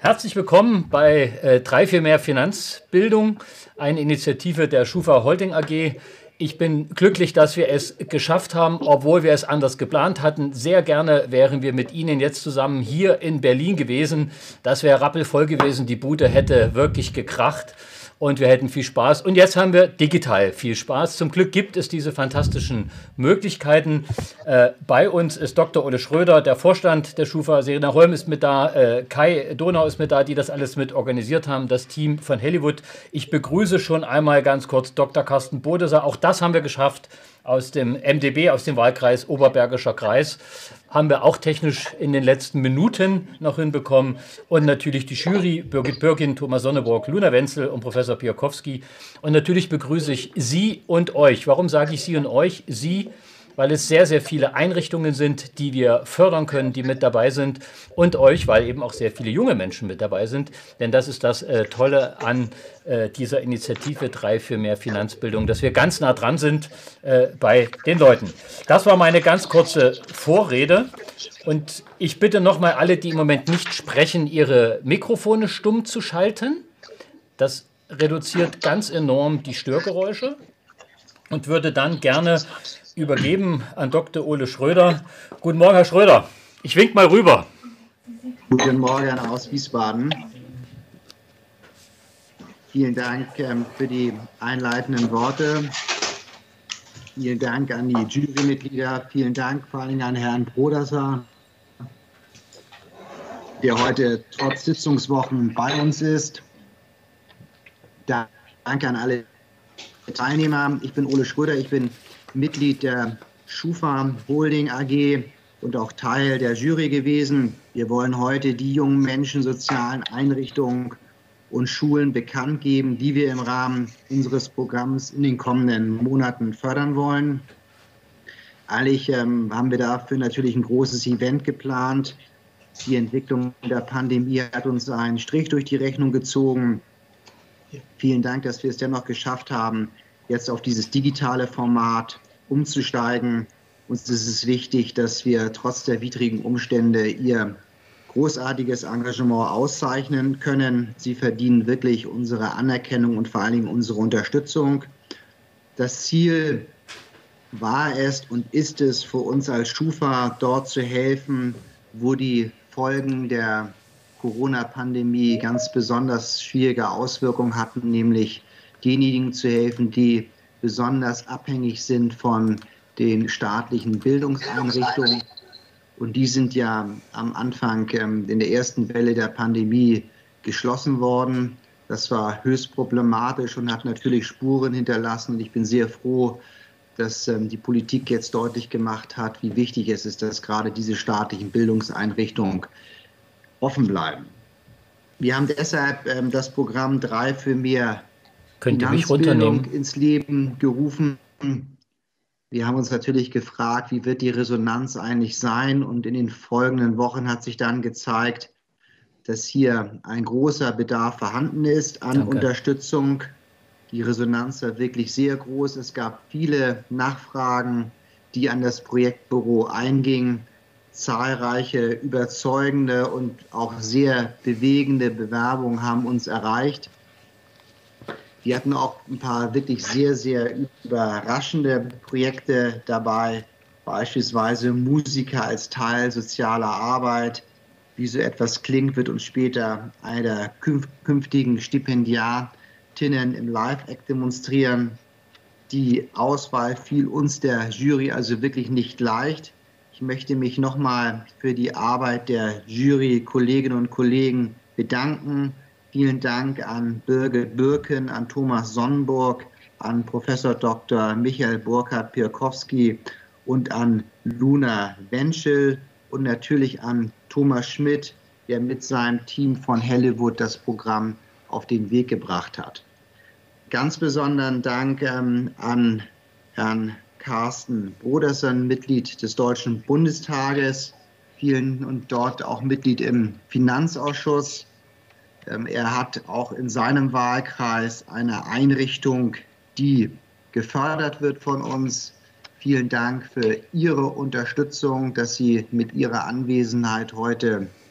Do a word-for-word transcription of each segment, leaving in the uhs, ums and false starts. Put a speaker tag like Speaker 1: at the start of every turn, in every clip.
Speaker 1: Herzlich willkommen bei äh, drei für mehr Finanzbildung, eine Initiative der Schufa Holding A G. Ich bin glücklich, dass wir es geschafft haben, obwohl wir es anders geplant hatten. Sehr gerne wären wir mit Ihnen jetzt zusammen hier in Berlin gewesen. Das wäre rappelvoll gewesen. Die Bude hätte wirklich gekracht und wir hätten viel Spaß. Und jetzt haben wir digital viel Spaß. Zum Glück gibt es diese fantastischen Möglichkeiten. Äh, bei uns ist Doktor Ole Schröder, der Vorstand der Schufa. Serena Holm ist mit da, äh, Kai Donau ist mit da, die das alles mit organisiert haben, das Team von Hollywood. Ich begrüße schon einmal ganz kurz Doktor Carsten Bodeser. Auch das haben wir geschafft aus dem M D B, aus dem Wahlkreis Oberbergischer Kreis. Haben wir auch technisch in den letzten Minuten noch hinbekommen. Und natürlich die Jury, Birgit Birkin, Thomas Sonneborg, Luna Wenzel und Professor Piakowski. Und natürlich begrüße ich Sie und euch. Warum sage ich Sie und euch? Sie, weil es sehr, sehr viele Einrichtungen sind, die wir fördern können, die mit dabei sind. Und euch, weil eben auch sehr viele junge Menschen mit dabei sind. Denn das ist das äh, Tolle an äh, dieser Initiative drei für mehr Finanzbildung, dass wir ganz nah dran sind äh, bei den Leuten. Das war meine ganz kurze Vorrede. Und ich bitte nochmal alle, die im Moment nicht sprechen, ihre Mikrofone stumm zu schalten. Das reduziert ganz enorm die Störgeräusche. Und würde dann gerne übergeben an Doktor Ole Schröder. Guten Morgen, Herr Schröder. Ich wink mal rüber.
Speaker 2: Guten Morgen aus Wiesbaden. Vielen Dank ähm, für die einleitenden Worte. Vielen Dank an die Jurymitglieder. Vielen Dank vor allem an Herrn Bodeser, der heute trotz Sitzungswochen bei uns ist. Danke an alle Teilnehmer. Ich bin Ole Schröder, ich bin Mitglied der Schufa Holding A G und auch Teil der Jury gewesen. Wir wollen heute die jungen Menschen, sozialen Einrichtungen und Schulen bekannt geben, die wir im Rahmen unseres Programms in den kommenden Monaten fördern wollen. Eigentlich ähm, haben wir dafür natürlich ein großes Event geplant. Die Entwicklung der Pandemie hat uns einen Strich durch die Rechnung gezogen. Vielen Dank, dass wir es dennoch geschafft haben, jetzt auf dieses digitale Format umzusteigen. Uns ist es wichtig, dass wir trotz der widrigen Umstände Ihr großartiges Engagement auszeichnen können. Sie verdienen wirklich unsere Anerkennung und vor allen Dingen unsere Unterstützung. Das Ziel war es und ist es für uns als Schufa, dort zu helfen, wo die Folgen der Corona-Pandemie ganz besonders schwierige Auswirkungen hatten, nämlich denjenigen zu helfen, die besonders abhängig sind von den staatlichen Bildungseinrichtungen. Und die sind ja am Anfang ähm, in der ersten Welle der Pandemie geschlossen worden. Das war höchst problematisch und hat natürlich Spuren hinterlassen. Und ich bin sehr froh, dass ähm, die Politik jetzt deutlich gemacht hat, wie wichtig es ist, dass gerade diese staatlichen Bildungseinrichtungen offen bleiben. Wir haben deshalb ähm, das Programm drei für mehr Finanzbildung ins Leben gerufen. Wir haben uns natürlich gefragt, wie wird die Resonanz eigentlich sein? Und in den folgenden Wochen hat sich dann gezeigt, dass hier ein großer Bedarf vorhanden ist an Danke. Unterstützung. Die Resonanz war wirklich sehr groß. Es gab viele Nachfragen, die an das Projektbüro eingingen. Zahlreiche überzeugende und auch sehr bewegende Bewerbungen haben uns erreicht. Wir hatten auch ein paar wirklich sehr, sehr überraschende Projekte dabei, beispielsweise Musiker als Teil sozialer Arbeit. Wie so etwas klingt, wird uns später eine der künftigen Stipendiatinnen im Live-Act demonstrieren. Die Auswahl fiel uns der Jury also wirklich nicht leicht. Ich möchte mich nochmal für die Arbeit der Jury, Kolleginnen und Kollegen bedanken. Vielen Dank an Birgit Birkin, an Thomas Sonnenborg, an Professor Doktor Michael Burkhard-Piakowski und an Luna Wenzel und natürlich an Thomas Schmidt, der mit seinem Team von Hollywood das Programm auf den Weg gebracht hat. Ganz besonderen Dank ähm, an Herrn Carsten Bodeser, Mitglied des Deutschen Bundestages, vielen und dort auch Mitglied im Finanzausschuss. Ähm, er hat auch in seinem Wahlkreis eine Einrichtung, die gefördert wird von uns. Vielen Dank für Ihre Unterstützung, dass Sie mit Ihrer Anwesenheit heute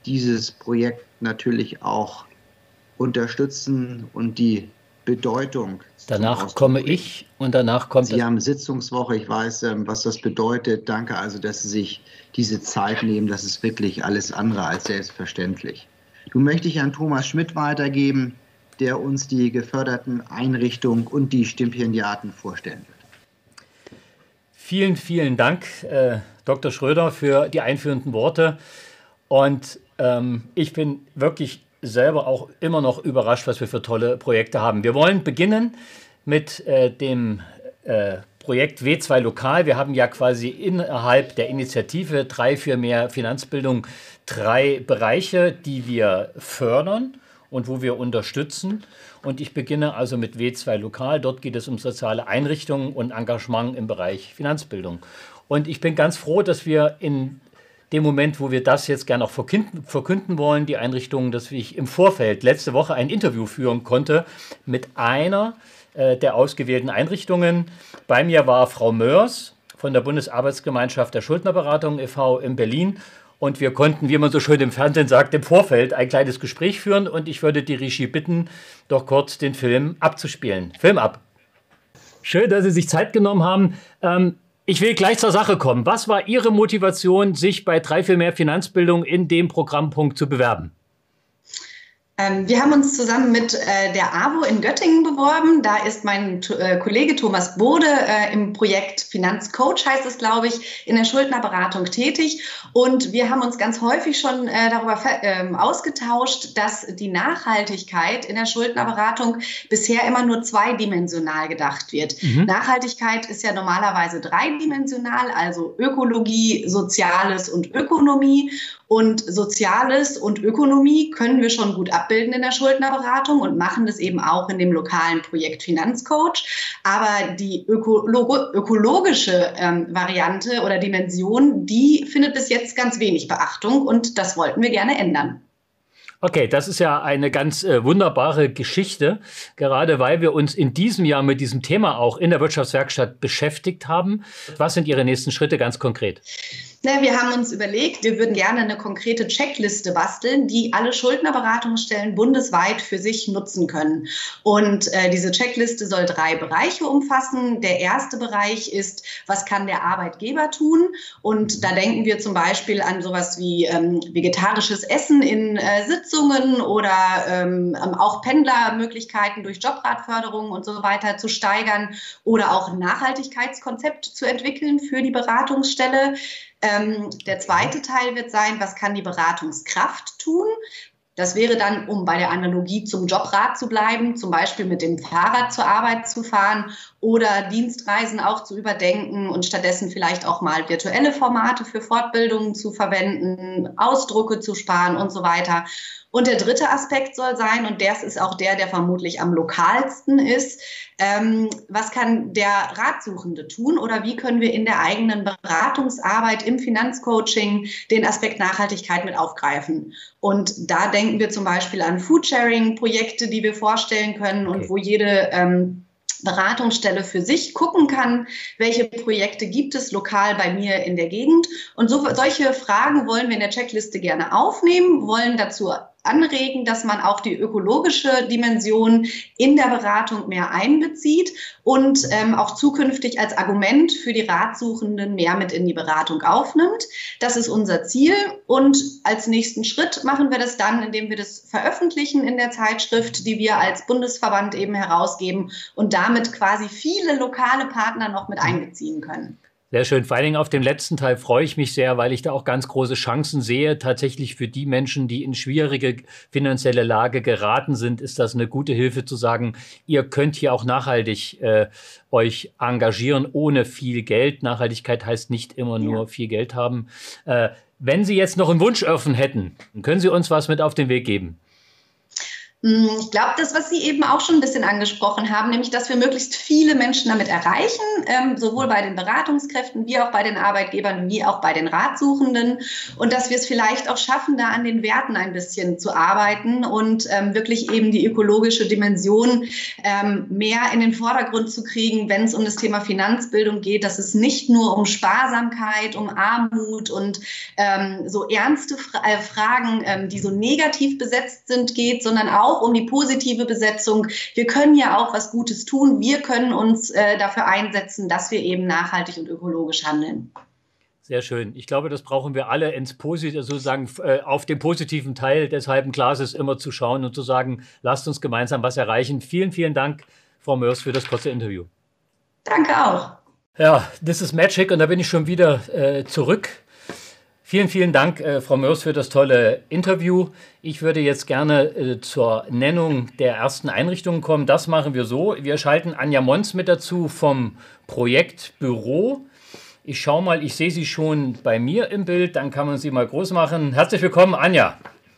Speaker 2: dieses Projekt natürlich auch unterstützen und die Bedeutung.
Speaker 1: Danach komme ich und danach kommt
Speaker 2: Sie haben Sitzungswoche, ich weiß, was das bedeutet. Danke also, dass Sie sich diese Zeit nehmen. Das ist wirklich alles andere als selbstverständlich. Nun möchte ich an Thomas Schmidt weitergeben, der uns die geförderten Einrichtungen und die Stipendiaten vorstellen wird.
Speaker 1: Vielen, vielen Dank, äh, Doktor Schröder, für die einführenden Worte. Und ähm, ich bin wirklich selber auch immer noch überrascht, was wir für tolle Projekte haben. Wir wollen beginnen mit äh, dem äh, Projekt W zwei Lokal. Wir haben ja quasi innerhalb der Initiative drei für mehr Finanzbildung drei Bereiche, die wir fördern und wo wir unterstützen. Und ich beginne also mit W zwei Lokal. Dort geht es um soziale Einrichtungen und Engagement im Bereich Finanzbildung. Und ich bin ganz froh, dass wir in dem Moment, wo wir das jetzt gerne auch verkünden, verkünden wollen, die Einrichtungen, dass ich im Vorfeld letzte Woche ein Interview führen konnte mit einer äh, der ausgewählten Einrichtungen. Bei mir war Frau Mörs von der Bundesarbeitsgemeinschaft der Schuldnerberatung e V in Berlin. Und wir konnten, wie man so schön im Fernsehen sagt, im Vorfeld ein kleines Gespräch führen. Und ich würde die Regie bitten, doch kurz den Film abzuspielen. Film ab. Schön, dass Sie sich Zeit genommen haben. Ähm, Ich will gleich zur Sache kommen. Was war Ihre Motivation, sich bei drei für mehr Finanzbildung in dem Programmpunkt zu bewerben?
Speaker 3: Ähm, wir haben uns zusammen mit äh, der A W O in Göttingen beworben. Da ist mein äh, Kollege Thomas Bode äh, im Projekt Finanzcoach, heißt es, glaube ich, in der Schuldnerberatung tätig. Und wir haben uns ganz häufig schon äh, darüber äh, ausgetauscht, dass die Nachhaltigkeit in der Schuldnerberatung bisher immer nur zweidimensional gedacht wird. Mhm. Nachhaltigkeit ist ja normalerweise dreidimensional, also Ökologie, Soziales und Ökonomie. Und Soziales und Ökonomie können wir schon gut abbilden in der Schuldnerberatung und machen das eben auch in dem lokalen Projekt Finanzcoach. Aber die ökolo- ökologische ähm, Variante oder Dimension, die findet bis jetzt ganz wenig Beachtung und das wollten wir gerne ändern.
Speaker 1: Okay, das ist ja eine ganz äh, wunderbare Geschichte, gerade weil wir uns in diesem Jahr mit diesem Thema auch in der Wirtschaftswerkstatt beschäftigt haben. Was sind Ihre nächsten Schritte ganz konkret?
Speaker 3: Na, wir haben uns überlegt, wir würden gerne eine konkrete Checkliste basteln, die alle Schuldnerberatungsstellen bundesweit für sich nutzen können. Und äh, diese Checkliste soll drei Bereiche umfassen. Der erste Bereich ist, was kann der Arbeitgeber tun? Und da denken wir zum Beispiel an sowas wie ähm, vegetarisches Essen in äh, Sitzungen oder ähm, auch Pendlermöglichkeiten durch Jobratförderung und so weiter zu steigern oder auch ein Nachhaltigkeitskonzept zu entwickeln für die Beratungsstelle. Ähm, der zweite Teil wird sein, was kann die Beratungskraft tun? Das wäre dann, um bei der Analogie zum Jobrat zu bleiben, zum Beispiel mit dem Fahrrad zur Arbeit zu fahren oder Dienstreisen auch zu überdenken und stattdessen vielleicht auch mal virtuelle Formate für Fortbildungen zu verwenden, Ausdrucke zu sparen und so weiter. Und der dritte Aspekt soll sein, und das ist auch der, der vermutlich am lokalsten ist, ähm, was kann der Ratsuchende tun oder wie können wir in der eigenen Beratungsarbeit im Finanzcoaching den Aspekt Nachhaltigkeit mit aufgreifen? Und da denken wir zum Beispiel an Foodsharing-Projekte, die wir vorstellen können und wo jede ähm, Beratungsstelle für sich gucken kann, welche Projekte gibt es lokal bei mir in der Gegend. Und so, solche Fragen wollen wir in der Checkliste gerne aufnehmen, wollen dazu anregen, dass man auch die ökologische Dimension in der Beratung mehr einbezieht und ähm, auch zukünftig als Argument für die Ratsuchenden mehr mit in die Beratung aufnimmt. Das ist unser Ziel und als nächsten Schritt machen wir das dann, indem wir das veröffentlichen in der Zeitschrift, die wir als Bundesverband eben herausgeben und damit quasi viele lokale Partner noch mit einbeziehen können.
Speaker 1: Sehr schön. Vor allen Dingen auf den letzten Teil freue ich mich sehr, weil ich da auch ganz große Chancen sehe. Tatsächlich für die Menschen, die in schwierige finanzielle Lage geraten sind, ist das eine gute Hilfe zu sagen, ihr könnt hier auch nachhaltig äh, euch engagieren ohne viel Geld. Nachhaltigkeit heißt nicht immer nur ja. viel Geld haben. Äh, wenn Sie jetzt noch einen Wunsch offen hätten, können Sie uns was mit auf den Weg geben?
Speaker 3: Ich glaube, das, was Sie eben auch schon ein bisschen angesprochen haben, nämlich, dass wir möglichst viele Menschen damit erreichen, ähm, sowohl bei den Beratungskräften wie auch bei den Arbeitgebern wie auch bei den Ratsuchenden, und dass wir es vielleicht auch schaffen, da an den Werten ein bisschen zu arbeiten und ähm, wirklich eben die ökologische Dimension ähm, mehr in den Vordergrund zu kriegen, wenn es um das Thema Finanzbildung geht, dass es nicht nur um Sparsamkeit, um Armut und ähm, so ernste Fra- äh, Fragen, ähm, die so negativ besetzt sind, geht, sondern auch um die positive Besetzung. Wir können ja auch was Gutes tun. Wir können uns äh, dafür einsetzen, dass wir eben nachhaltig und ökologisch handeln.
Speaker 1: Sehr schön. Ich glaube, das brauchen wir alle ins Posit- sozusagen äh, auf den positiven Teil des halben Glases immer zu schauen und zu sagen, lasst uns gemeinsam was erreichen. Vielen, vielen Dank, Frau Mörs, für das kurze Interview.
Speaker 3: Danke auch.
Speaker 1: Ja, this is magic, und da bin ich schon wieder äh, zurück. Vielen, vielen Dank, äh, Frau Mörs, für das tolle Interview. Ich würde jetzt gerne äh, zur Nennung der ersten Einrichtungen kommen. Das machen wir so. Wir schalten Anja Mons mit dazu vom Projektbüro. Ich schaue mal, ich sehe sie schon bei mir im Bild. Dann kann man sie mal groß machen. Herzlich willkommen, Anja.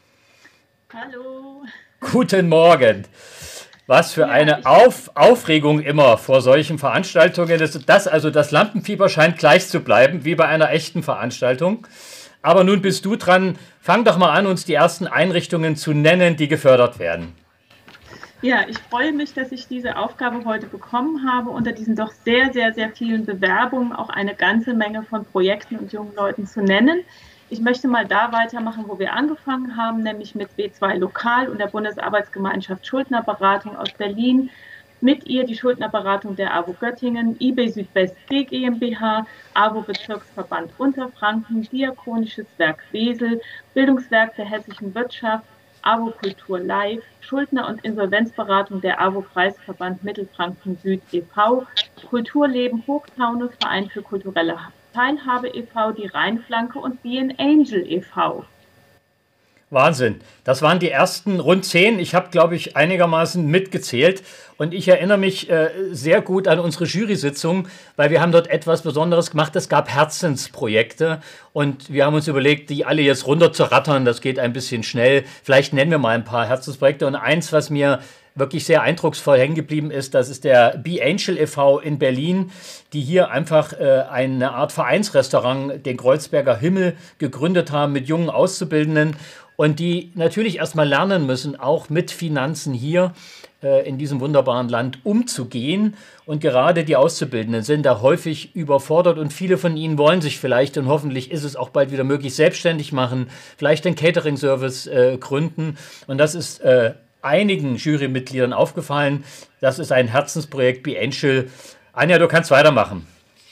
Speaker 4: Hallo.
Speaker 1: Guten Morgen. Was für
Speaker 4: Ja,
Speaker 1: eine
Speaker 4: ich-
Speaker 1: Auf Aufregung immer vor solchen Veranstaltungen. Das, das, also das Lampenfieber scheint gleich zu bleiben, wie bei einer echten Veranstaltung. Aber nun bist du dran. Fang doch mal an, uns die ersten Einrichtungen zu nennen, die gefördert werden.
Speaker 4: Ja, ich freue mich, dass ich diese Aufgabe heute bekommen habe, unter diesen doch sehr, sehr, sehr vielen Bewerbungen auch eine ganze Menge von Projekten und jungen Leuten zu nennen. Ich möchte mal da weitermachen, wo wir angefangen haben, nämlich mit W zwei Lokal und der Bundesarbeitsgemeinschaft Schuldnerberatung aus Berlin. Mit ihr die Schuldnerberatung der AWO Göttingen, I B Südwest B GmbH, AWO Bezirksverband Unterfranken, Diakonisches Werk Wesel, Bildungswerk der hessischen Wirtschaft, AWO Kultur Live, Schuldner- und Insolvenzberatung der AWO Kreisverband Mittelfranken Süd e V, Kulturleben Hochtaunus, Verein für kulturelle Teilhabe e V, die Rheinflanke und Be an Angel e V.
Speaker 1: Wahnsinn. Das waren die ersten rund zehn. Ich habe, glaube ich, einigermaßen mitgezählt. Und ich erinnere mich äh, sehr gut an unsere Jury-Sitzung, weil wir haben dort etwas Besonderes gemacht. Es gab Herzensprojekte und wir haben uns überlegt, die alle jetzt runter zu rattern. Das geht ein bisschen schnell. Vielleicht nennen wir mal ein paar Herzensprojekte. Und eins, was mir wirklich sehr eindrucksvoll hängen geblieben ist, das ist der Be Angel e V in Berlin, die hier einfach äh, eine Art Vereinsrestaurant, den Kreuzberger Himmel, gegründet haben mit jungen Auszubildenden und die natürlich erstmal lernen müssen, auch mit Finanzen hier äh, in diesem wunderbaren Land umzugehen. Und gerade die Auszubildenden sind da häufig überfordert und viele von ihnen wollen sich vielleicht, und hoffentlich ist es auch bald wieder möglich, selbstständig machen, vielleicht den Catering-Service äh, gründen. Und das ist äh, einigen Jurymitgliedern aufgefallen. Das ist ein Herzensprojekt, Be Angel. Anja, du kannst weitermachen.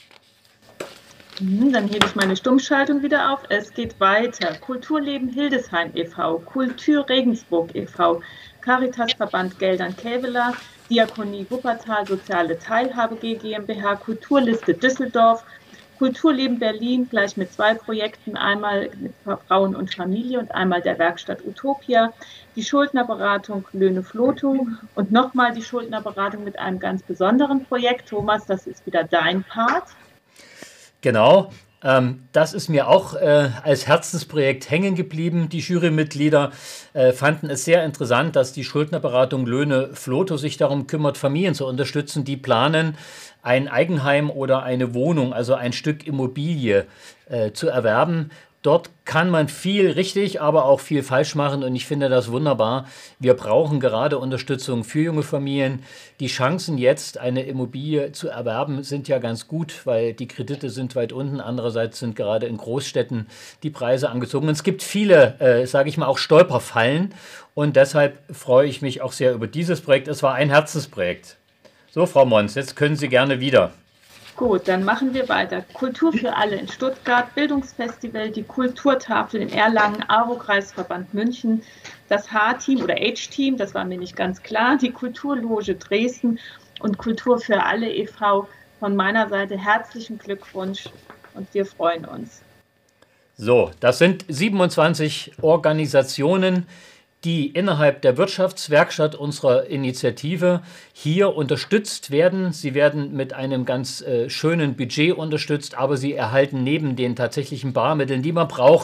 Speaker 4: Dann hebe ich meine Stummschaltung wieder auf. Es geht weiter. Kulturleben Hildesheim e V, Kultur Regensburg e V, Caritasverband Geldern Käveler, Diakonie Wuppertal, Soziale Teilhabe G GmbH, Kulturliste Düsseldorf, Kulturleben Berlin, gleich mit zwei Projekten, einmal mit Frauen und Familie und einmal der Werkstatt Utopia, die Schuldnerberatung Löhne Floto und nochmal die Schuldnerberatung mit einem ganz besonderen Projekt. Thomas, das ist wieder dein Part.
Speaker 1: Genau, ähm, das ist mir auch äh, als Herzensprojekt hängen geblieben. Die Jurymitglieder äh, fanden es sehr interessant, dass die Schuldnerberatung Löhne Floto sich darum kümmert, Familien zu unterstützen, die planen, ein Eigenheim oder eine Wohnung, also ein Stück Immobilie äh, zu erwerben. Dort kann man viel richtig, aber auch viel falsch machen und ich finde das wunderbar. Wir brauchen gerade Unterstützung für junge Familien. Die Chancen jetzt, eine Immobilie zu erwerben, sind ja ganz gut, weil die Kredite sind weit unten. Andererseits sind gerade in Großstädten die Preise angezogen. Und es gibt viele, äh, sage ich mal, auch Stolperfallen und deshalb freue ich mich auch sehr über dieses Projekt. Es war ein Herzensprojekt. So, Frau Mons, jetzt können Sie gerne wieder.
Speaker 4: Gut, dann machen wir weiter. Kultur für alle in Stuttgart, Bildungsfestival, die Kulturtafel in Erlangen, AWO-Kreisverband München, das H-Team oder H-Team, das war mir nicht ganz klar, die Kulturloge Dresden und Kultur für alle e V. Von meiner Seite herzlichen Glückwunsch und wir freuen uns.
Speaker 1: So, das sind siebenundzwanzig Organisationen, die innerhalb der Wirtschaftswerkstatt unserer Initiative hier unterstützt werden. Sie werden mit einem ganz äh, schönen Budget unterstützt, aber sie erhalten neben den tatsächlichen Barmitteln, die man braucht,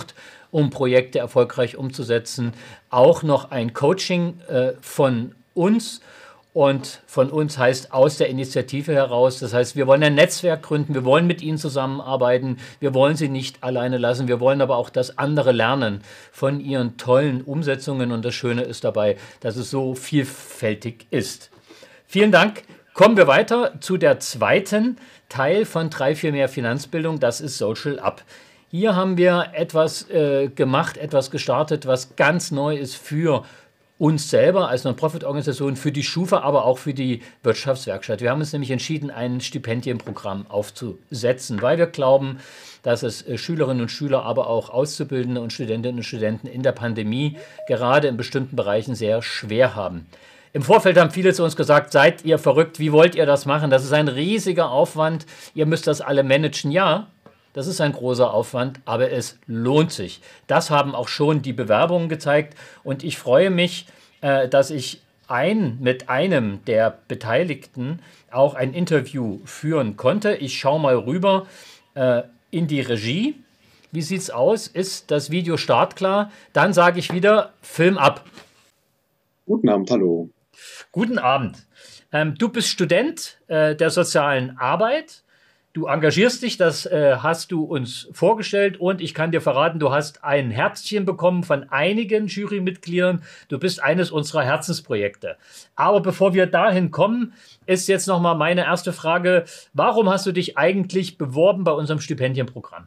Speaker 1: um Projekte erfolgreich umzusetzen. Auch noch ein Coaching äh, von uns. Und von uns heißt aus der Initiative heraus, das heißt, wir wollen ein Netzwerk gründen, wir wollen mit Ihnen zusammenarbeiten, wir wollen Sie nicht alleine lassen, wir wollen aber auch, dass andere lernen von Ihren tollen Umsetzungen. Und das Schöne ist dabei, dass es so vielfältig ist. Vielen Dank. Kommen wir weiter zu der zweiten Teil von drei vier mehr Finanzbildung, das ist Social Up. Hier haben wir etwas äh, gemacht, etwas gestartet, was ganz neu ist für uns selber als Non-Profit-Organisation, für die Schufa, aber auch für die Wirtschaftswerkstatt. Wir haben uns nämlich entschieden, ein Stipendienprogramm aufzusetzen, weil wir glauben, dass es Schülerinnen und Schüler, aber auch Auszubildende und Studentinnen und Studenten in der Pandemie gerade in bestimmten Bereichen sehr schwer haben. Im Vorfeld haben viele zu uns gesagt, seid ihr verrückt, wie wollt ihr das machen? Das ist ein riesiger Aufwand, ihr müsst das alle managen. Ja, das ist ein großer Aufwand, aber es lohnt sich. Das haben auch schon die Bewerbungen gezeigt. Und ich freue mich, äh, dass ich ein, mit einem der Beteiligten auch ein Interview führen konnte. Ich schaue mal rüber äh, in die Regie. Wie sieht es aus? Ist das Video startklar? Dann sage ich wieder, Film ab.
Speaker 5: Guten Abend, hallo.
Speaker 1: Guten Abend. Ähm, du bist Student äh, der sozialen Arbeit. Du engagierst dich, das äh, hast du uns vorgestellt, und ich kann dir verraten, du hast ein Herzchen bekommen von einigen Jurymitgliedern. Du bist eines unserer Herzensprojekte. Aber bevor wir dahin kommen, ist jetzt nochmal meine erste Frage. Warum hast du dich eigentlich beworben bei unserem Stipendienprogramm?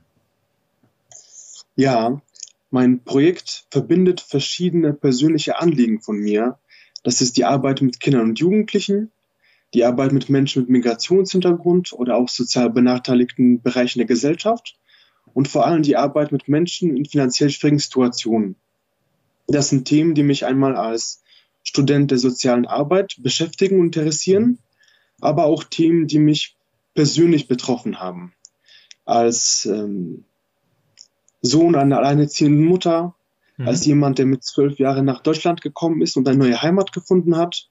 Speaker 5: Ja, mein Projekt verbindet verschiedene persönliche Anliegen von mir. Das ist die Arbeit mit Kindern und Jugendlichen, die Arbeit mit Menschen mit Migrationshintergrund oder auch sozial benachteiligten Bereichen der Gesellschaft und vor allem die Arbeit mit Menschen in finanziell schwierigen Situationen. Das sind Themen, die mich einmal als Student der sozialen Arbeit beschäftigen und interessieren, aber auch Themen, die mich persönlich betroffen haben. Als ähm, Sohn einer alleinerziehenden Mutter, mhm. als jemand, der mit zwölf Jahren nach Deutschland gekommen ist und eine neue Heimat gefunden hat,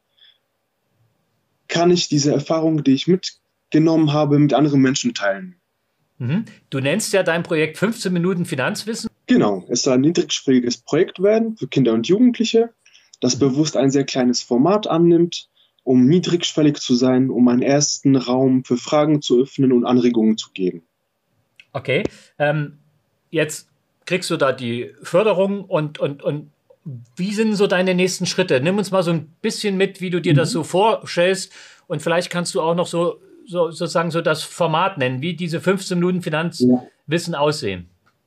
Speaker 5: kann ich diese Erfahrung, die ich mitgenommen habe, mit anderen Menschen teilen.
Speaker 1: Mhm. Du nennst ja dein Projekt fünfzehn Minuten Finanzwissen.
Speaker 5: Genau, es soll ein niedrigschwelliges Projekt werden für Kinder und Jugendliche, das mhm. bewusst ein sehr kleines Format annimmt, um niedrigschwellig zu sein, um einen ersten Raum für Fragen zu öffnen und Anregungen zu geben.
Speaker 1: Okay, ähm, jetzt kriegst du da die Förderung und, und, und wie sind so deine nächsten Schritte? Nimm uns mal so ein bisschen mit, wie du dir mhm. das so vorstellst, und vielleicht kannst du auch noch so, so sozusagen so das Format nennen, wie diese fünfzehn Minuten Finanzwissen ja. aussehen.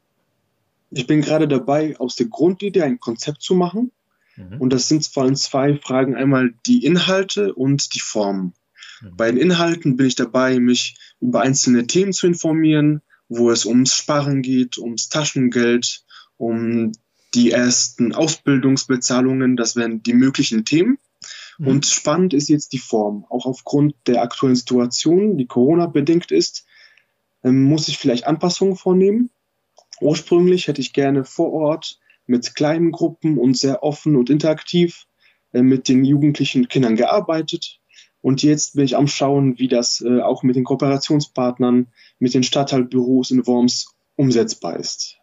Speaker 5: Ich bin gerade dabei, aus der Grundidee ein Konzept zu machen, mhm. und das sind vor allem zwei Fragen, einmal die Inhalte und die Formen. Mhm. Bei den Inhalten bin ich dabei, mich über einzelne Themen zu informieren, wo es ums Sparen geht, ums Taschengeld, um die ersten Ausbildungsbezahlungen, das wären die möglichen Themen. Mhm. Und spannend ist jetzt die Form. Auch aufgrund der aktuellen Situation, die Corona-bedingt ist, ähm, muss ich vielleicht Anpassungen vornehmen. Ursprünglich hätte ich gerne vor Ort mit kleinen Gruppen und sehr offen und interaktiv äh, mit den jugendlichen Kindern gearbeitet. Und jetzt bin ich am Schauen, wie das äh, auch mit den Kooperationspartnern, mit den Stadtteilbüros in Worms umsetzbar ist.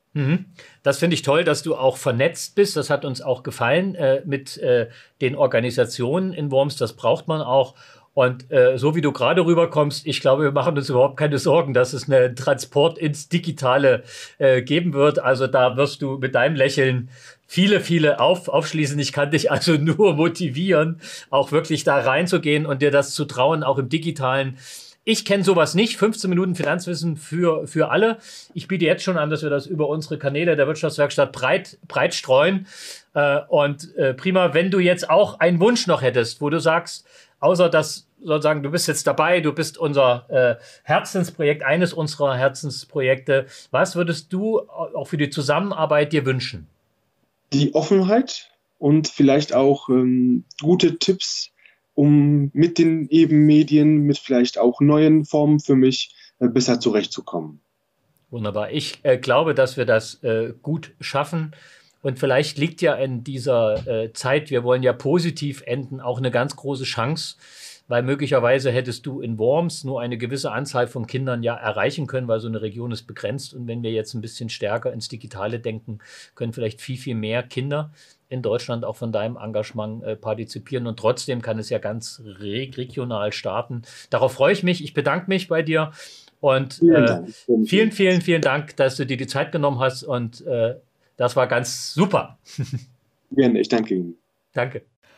Speaker 1: Das finde ich toll, dass du auch vernetzt bist. Das hat uns auch gefallen äh, mit äh, den Organisationen in Worms. Das braucht man auch. Und äh, so wie du gerade rüberkommst, ich glaube, wir machen uns überhaupt keine Sorgen, dass es einen Transport ins Digitale äh, geben wird. Also da wirst du mit deinem Lächeln viele, viele auf, aufschließen. Ich kann dich also nur motivieren, auch wirklich da reinzugehen und dir das zu trauen, auch im Digitalen. Ich kenne sowas nicht, fünfzehn Minuten Finanzwissen für, für alle. Ich biete jetzt schon an, dass wir das über unsere Kanäle der Wirtschaftswerkstatt breit, breit streuen. Äh, und äh, prima, wenn du jetzt auch einen Wunsch noch hättest, wo du sagst, außer dass sozusagen du bist jetzt dabei, du bist unser äh, Herzensprojekt, eines unserer Herzensprojekte, was würdest du auch für die Zusammenarbeit dir wünschen?
Speaker 5: Die Offenheit und vielleicht auch ähm, gute Tipps, um mit den eben Medien, mit vielleicht auch neuen Formen für mich äh, besser zurechtzukommen.
Speaker 1: Wunderbar. Ich äh, glaube, dass wir das äh, gut schaffen. Und vielleicht liegt ja in dieser äh, Zeit, wir wollen ja positiv enden, auch eine ganz große Chance, weil möglicherweise hättest du in Worms nur eine gewisse Anzahl von Kindern ja erreichen können, weil so eine Region ist begrenzt. Und wenn wir jetzt ein bisschen stärker ins Digitale denken, können vielleicht viel, viel mehr Kinder in Deutschland auch von deinem Engagement äh, partizipieren. Und trotzdem kann es ja ganz re regional starten. Darauf freue ich mich. Ich bedanke mich bei dir. Und äh, vielen, vielen, vielen Dank, dass du dir die Zeit genommen hast. Und äh, das war ganz super.
Speaker 5: Gerne, ich danke Ihnen.
Speaker 1: Danke.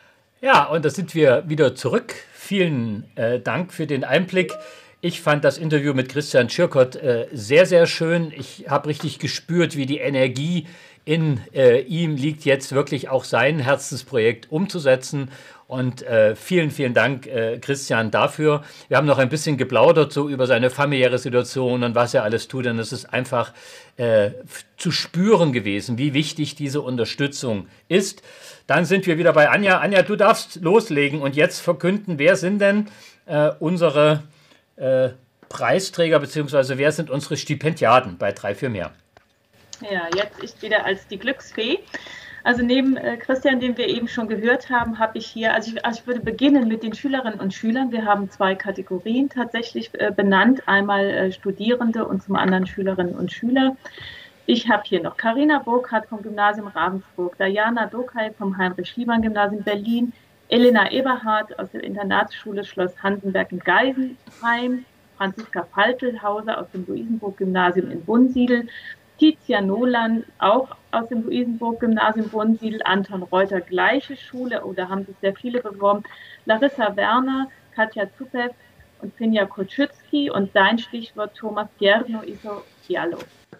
Speaker 1: Ja, und da sind wir wieder zurück. Vielen äh, Dank für den Einblick. Ich fand das Interview mit Christian Tschirkot äh, sehr, sehr schön. Ich habe richtig gespürt, wie die Energie in äh, ihm liegt, jetzt wirklich auch sein Herzensprojekt umzusetzen. Und äh, vielen, vielen Dank, äh, Christian, dafür. Wir haben noch ein bisschen geplaudert so über seine familiäre Situation und was er alles tut. Und es ist einfach äh, zu spüren gewesen, wie wichtig diese Unterstützung ist. Dann sind wir wieder bei Anja. Anja, du darfst loslegen und jetzt verkünden, wer sind denn äh, unsere äh, Preisträger, beziehungsweise wer sind unsere Stipendiaten bei drei für mehr?
Speaker 4: Ja, jetzt ich wieder als die Glücksfee. Also neben äh, Christian, den wir eben schon gehört haben, habe ich hier, also ich, also ich würde beginnen mit den Schülerinnen und Schülern. Wir haben zwei Kategorien tatsächlich äh, benannt, einmal äh, Studierende und zum anderen Schülerinnen und Schüler. Ich habe hier noch Carina Burkhardt vom Gymnasium Ravensburg, Diana Dokay vom Heinrich-Schliemann-Gymnasium Berlin, Elena Eberhardt aus der Internatsschule Schloss Hansenberg in Geisenheim, Franziska Faltelhauser aus dem Luisenburg-Gymnasium in Wunsiedel, Tizia Nolan, auch aus dem Luisenburg-Gymnasium Wunsiedel, Anton Reuter, gleiche Schule, oh, da haben sich sehr viele beworben, Larissa Werner, Katja Zupev und Finja Kotschützki und sein Stichwort Thomas Gierno Iso Diallo.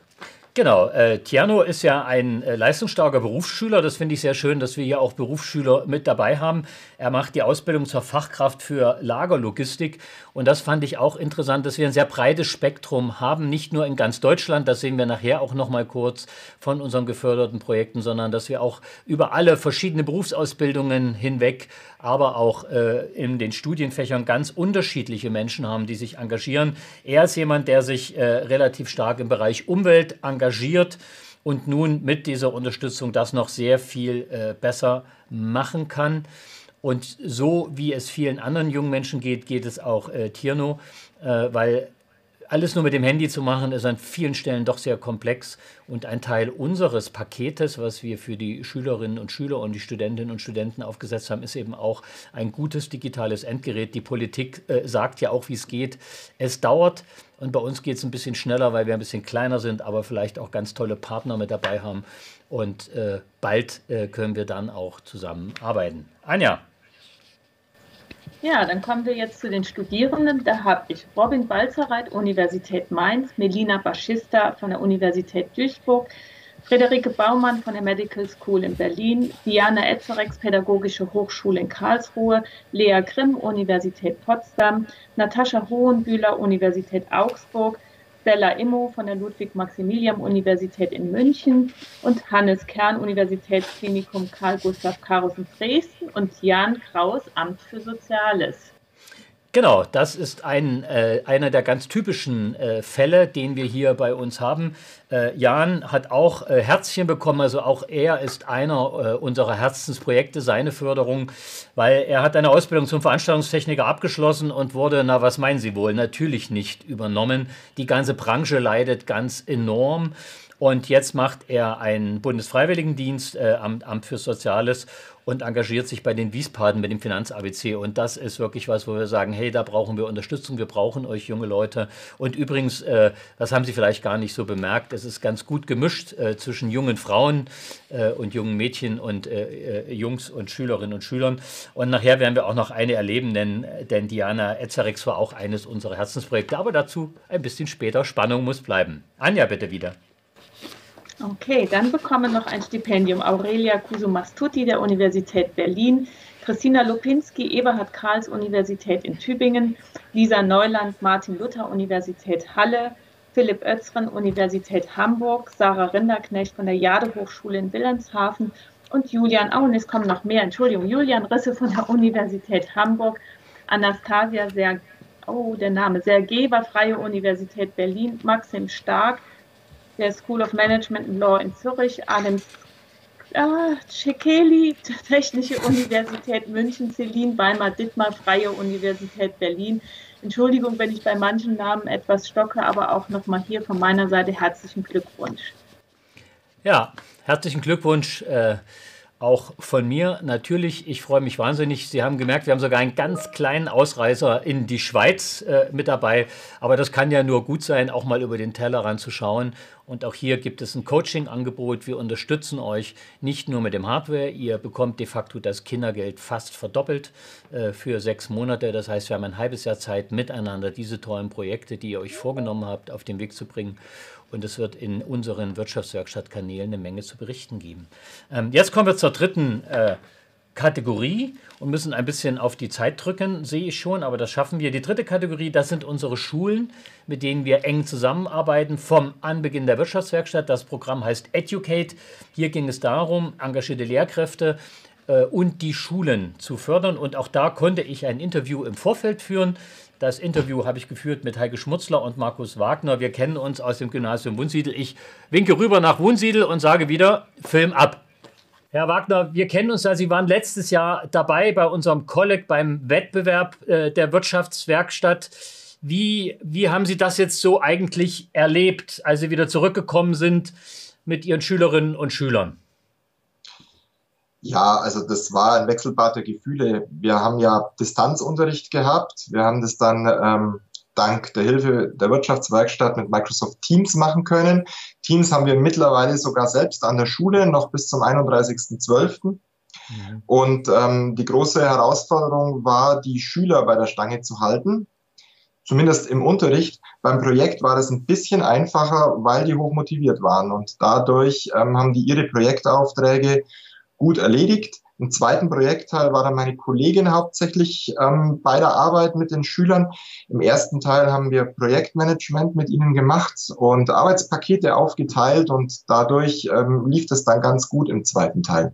Speaker 1: Genau, äh, Tierno ist ja ein äh, leistungsstarker Berufsschüler. Das finde ich sehr schön, dass wir hier auch Berufsschüler mit dabei haben. Er macht die Ausbildung zur Fachkraft für Lagerlogistik. Und das fand ich auch interessant, dass wir ein sehr breites Spektrum haben. Nicht nur in ganz Deutschland, das sehen wir nachher auch noch mal kurz von unseren geförderten Projekten, sondern dass wir auch über alle verschiedene Berufsausbildungen hinweg, aber auch äh, in den Studienfächern ganz unterschiedliche Menschen haben, die sich engagieren. Er ist jemand, der sich äh, relativ stark im Bereich Umwelt engagiert. engagiert und nun mit dieser Unterstützung das noch sehr viel äh, besser machen kann. Und so wie es vielen anderen jungen Menschen geht, geht es auch äh, Tierno, äh, weil alles nur mit dem Handy zu machen, ist an vielen Stellen doch sehr komplex. Und ein Teil unseres Paketes, was wir für die Schülerinnen und Schüler und die Studentinnen und Studenten aufgesetzt haben, ist eben auch ein gutes digitales Endgerät. Die Politik äh, sagt ja auch, wie es geht. Es dauert und bei uns geht es ein bisschen schneller, weil wir ein bisschen kleiner sind, aber vielleicht auch ganz tolle Partner mit dabei haben. Und äh, bald äh, können wir dann auch zusammenarbeiten. Anja.
Speaker 4: Ja, dann kommen wir jetzt zu den Studierenden. Da habe ich Robin Balzereit, Universität Mainz, Melina Baschista von der Universität Duisburg, Friederike Baumann von der Medical School in Berlin, Diana Etzerex, Pädagogische Hochschule in Karlsruhe, Lea Grimm, Universität Potsdam, Natascha Hohenbühler, Universität Augsburg, Stella Immo von der Ludwig-Maximilian-Universität in München und Hannes Kern, Universitätsklinikum Karl Gustav Karus in Dresden und Jan Kraus, Amt für Soziales.
Speaker 1: Genau, das ist ein, äh, einer der ganz typischen äh, Fälle, den wir hier bei uns haben. Äh, Jan hat auch äh, Herzchen bekommen, also auch er ist einer äh, unserer Herzensprojekte, seine Förderung, weil er hat eine Ausbildung zum Veranstaltungstechniker abgeschlossen und wurde, na was meinen Sie wohl, natürlich nicht übernommen. Die ganze Branche leidet ganz enorm. Und jetzt macht er einen Bundesfreiwilligendienst, äh, Amt, Amt für Soziales und engagiert sich bei den Wiesbaden mit dem Finanz-A B C. Und das ist wirklich was, wo wir sagen, hey, da brauchen wir Unterstützung, wir brauchen euch junge Leute. Und übrigens, äh, das haben Sie vielleicht gar nicht so bemerkt, es ist ganz gut gemischt äh, zwischen jungen Frauen äh, und jungen Mädchen und äh, äh, Jungs und Schülerinnen und Schülern. Und nachher werden wir auch noch eine erleben, denn, denn Diana Etzerex war auch eines unserer Herzensprojekte. Aber dazu ein bisschen später. Spannung muss bleiben. Anja, bitte wieder.
Speaker 4: Okay, dann bekommen noch ein Stipendium Aurelia Kusumastuti der Universität Berlin, Christina Lupinski, Eberhard Karls Universität in Tübingen, Lisa Neuland, Martin-Luther-Universität Halle, Philipp Oetzren, Universität Hamburg, Sarah Rinderknecht von der Jade-Hochschule in Wilhelmshaven und Julian, oh, und es kommen noch mehr, Entschuldigung, Julian Risse von der Universität Hamburg, Anastasia Ser, oh, der Name, Sergeeva, Freie Universität Berlin, Maxim Stark, der School of Management and Law in Zürich, Adam Ja, Szekely, Technische Universität München, Celine Weimar-Dittmar, Freie Universität Berlin. Entschuldigung, wenn ich bei manchen Namen etwas stocke, aber auch nochmal hier von meiner Seite herzlichen Glückwunsch.
Speaker 1: Ja, herzlichen Glückwunsch äh, auch von mir. Natürlich, ich freue mich wahnsinnig. Sie haben gemerkt, wir haben sogar einen ganz kleinen Ausreißer in die Schweiz äh, mit dabei. Aber das kann ja nur gut sein, auch mal über den Tellerrand zu schauen. Und auch hier gibt es ein Coaching-Angebot. Wir unterstützen euch nicht nur mit dem Hardware. Ihr bekommt de facto das Kindergeld fast verdoppelt äh, für sechs Monate. Das heißt, wir haben ein halbes Jahr Zeit, miteinander diese tollen Projekte, die ihr euch vorgenommen habt, auf den Weg zu bringen. Und es wird in unseren Wirtschaftswerkstatt-Kanälen eine Menge zu berichten geben. Ähm, jetzt kommen wir zur dritten äh, Kategorie und müssen ein bisschen auf die Zeit drücken, sehe ich schon, aber das schaffen wir. Die dritte Kategorie, das sind unsere Schulen, mit denen wir eng zusammenarbeiten vom Anbeginn der Wirtschaftswerkstatt. Das Programm heißt Educate. Hier ging es darum, engagierte Lehrkräfte äh, und die Schulen zu fördern. Und auch da konnte ich ein Interview im Vorfeld führen. Das Interview habe ich geführt mit Heike Schmutzler und Markus Wagner. Wir kennen uns aus dem Gymnasium Wunsiedel. Ich winke rüber nach Wunsiedel und sage wieder, Film ab. Herr Wagner, wir kennen uns ja, Sie waren letztes Jahr dabei bei unserem Kolleg beim Wettbewerb äh, der Wirtschaftswerkstatt. Wie, wie haben Sie das jetzt so eigentlich erlebt, als Sie wieder zurückgekommen sind mit Ihren Schülerinnen und Schülern?
Speaker 6: Ja, also das war ein Wechselbad der Gefühle. Wir haben ja Distanzunterricht gehabt. Wir haben das dann ähm, dank der Hilfe der Wirtschaftswerkstatt mit Microsoft Teams machen können. Teams haben wir mittlerweile sogar selbst an der Schule, noch bis zum einunddreißigsten zwölften Mhm. Und ähm, die große Herausforderung war, die Schüler bei der Stange zu halten. Zumindest im Unterricht. Beim Projekt war das ein bisschen einfacher, weil die hochmotiviert waren. Und dadurch ähm, haben die ihre Projektaufträge gut erledigt. Im zweiten Projektteil war dann meine Kollegin hauptsächlich ähm, bei der Arbeit mit den Schülern. Im ersten Teil haben wir Projektmanagement mit ihnen gemacht und Arbeitspakete aufgeteilt und dadurch ähm, lief das dann ganz gut im zweiten Teil.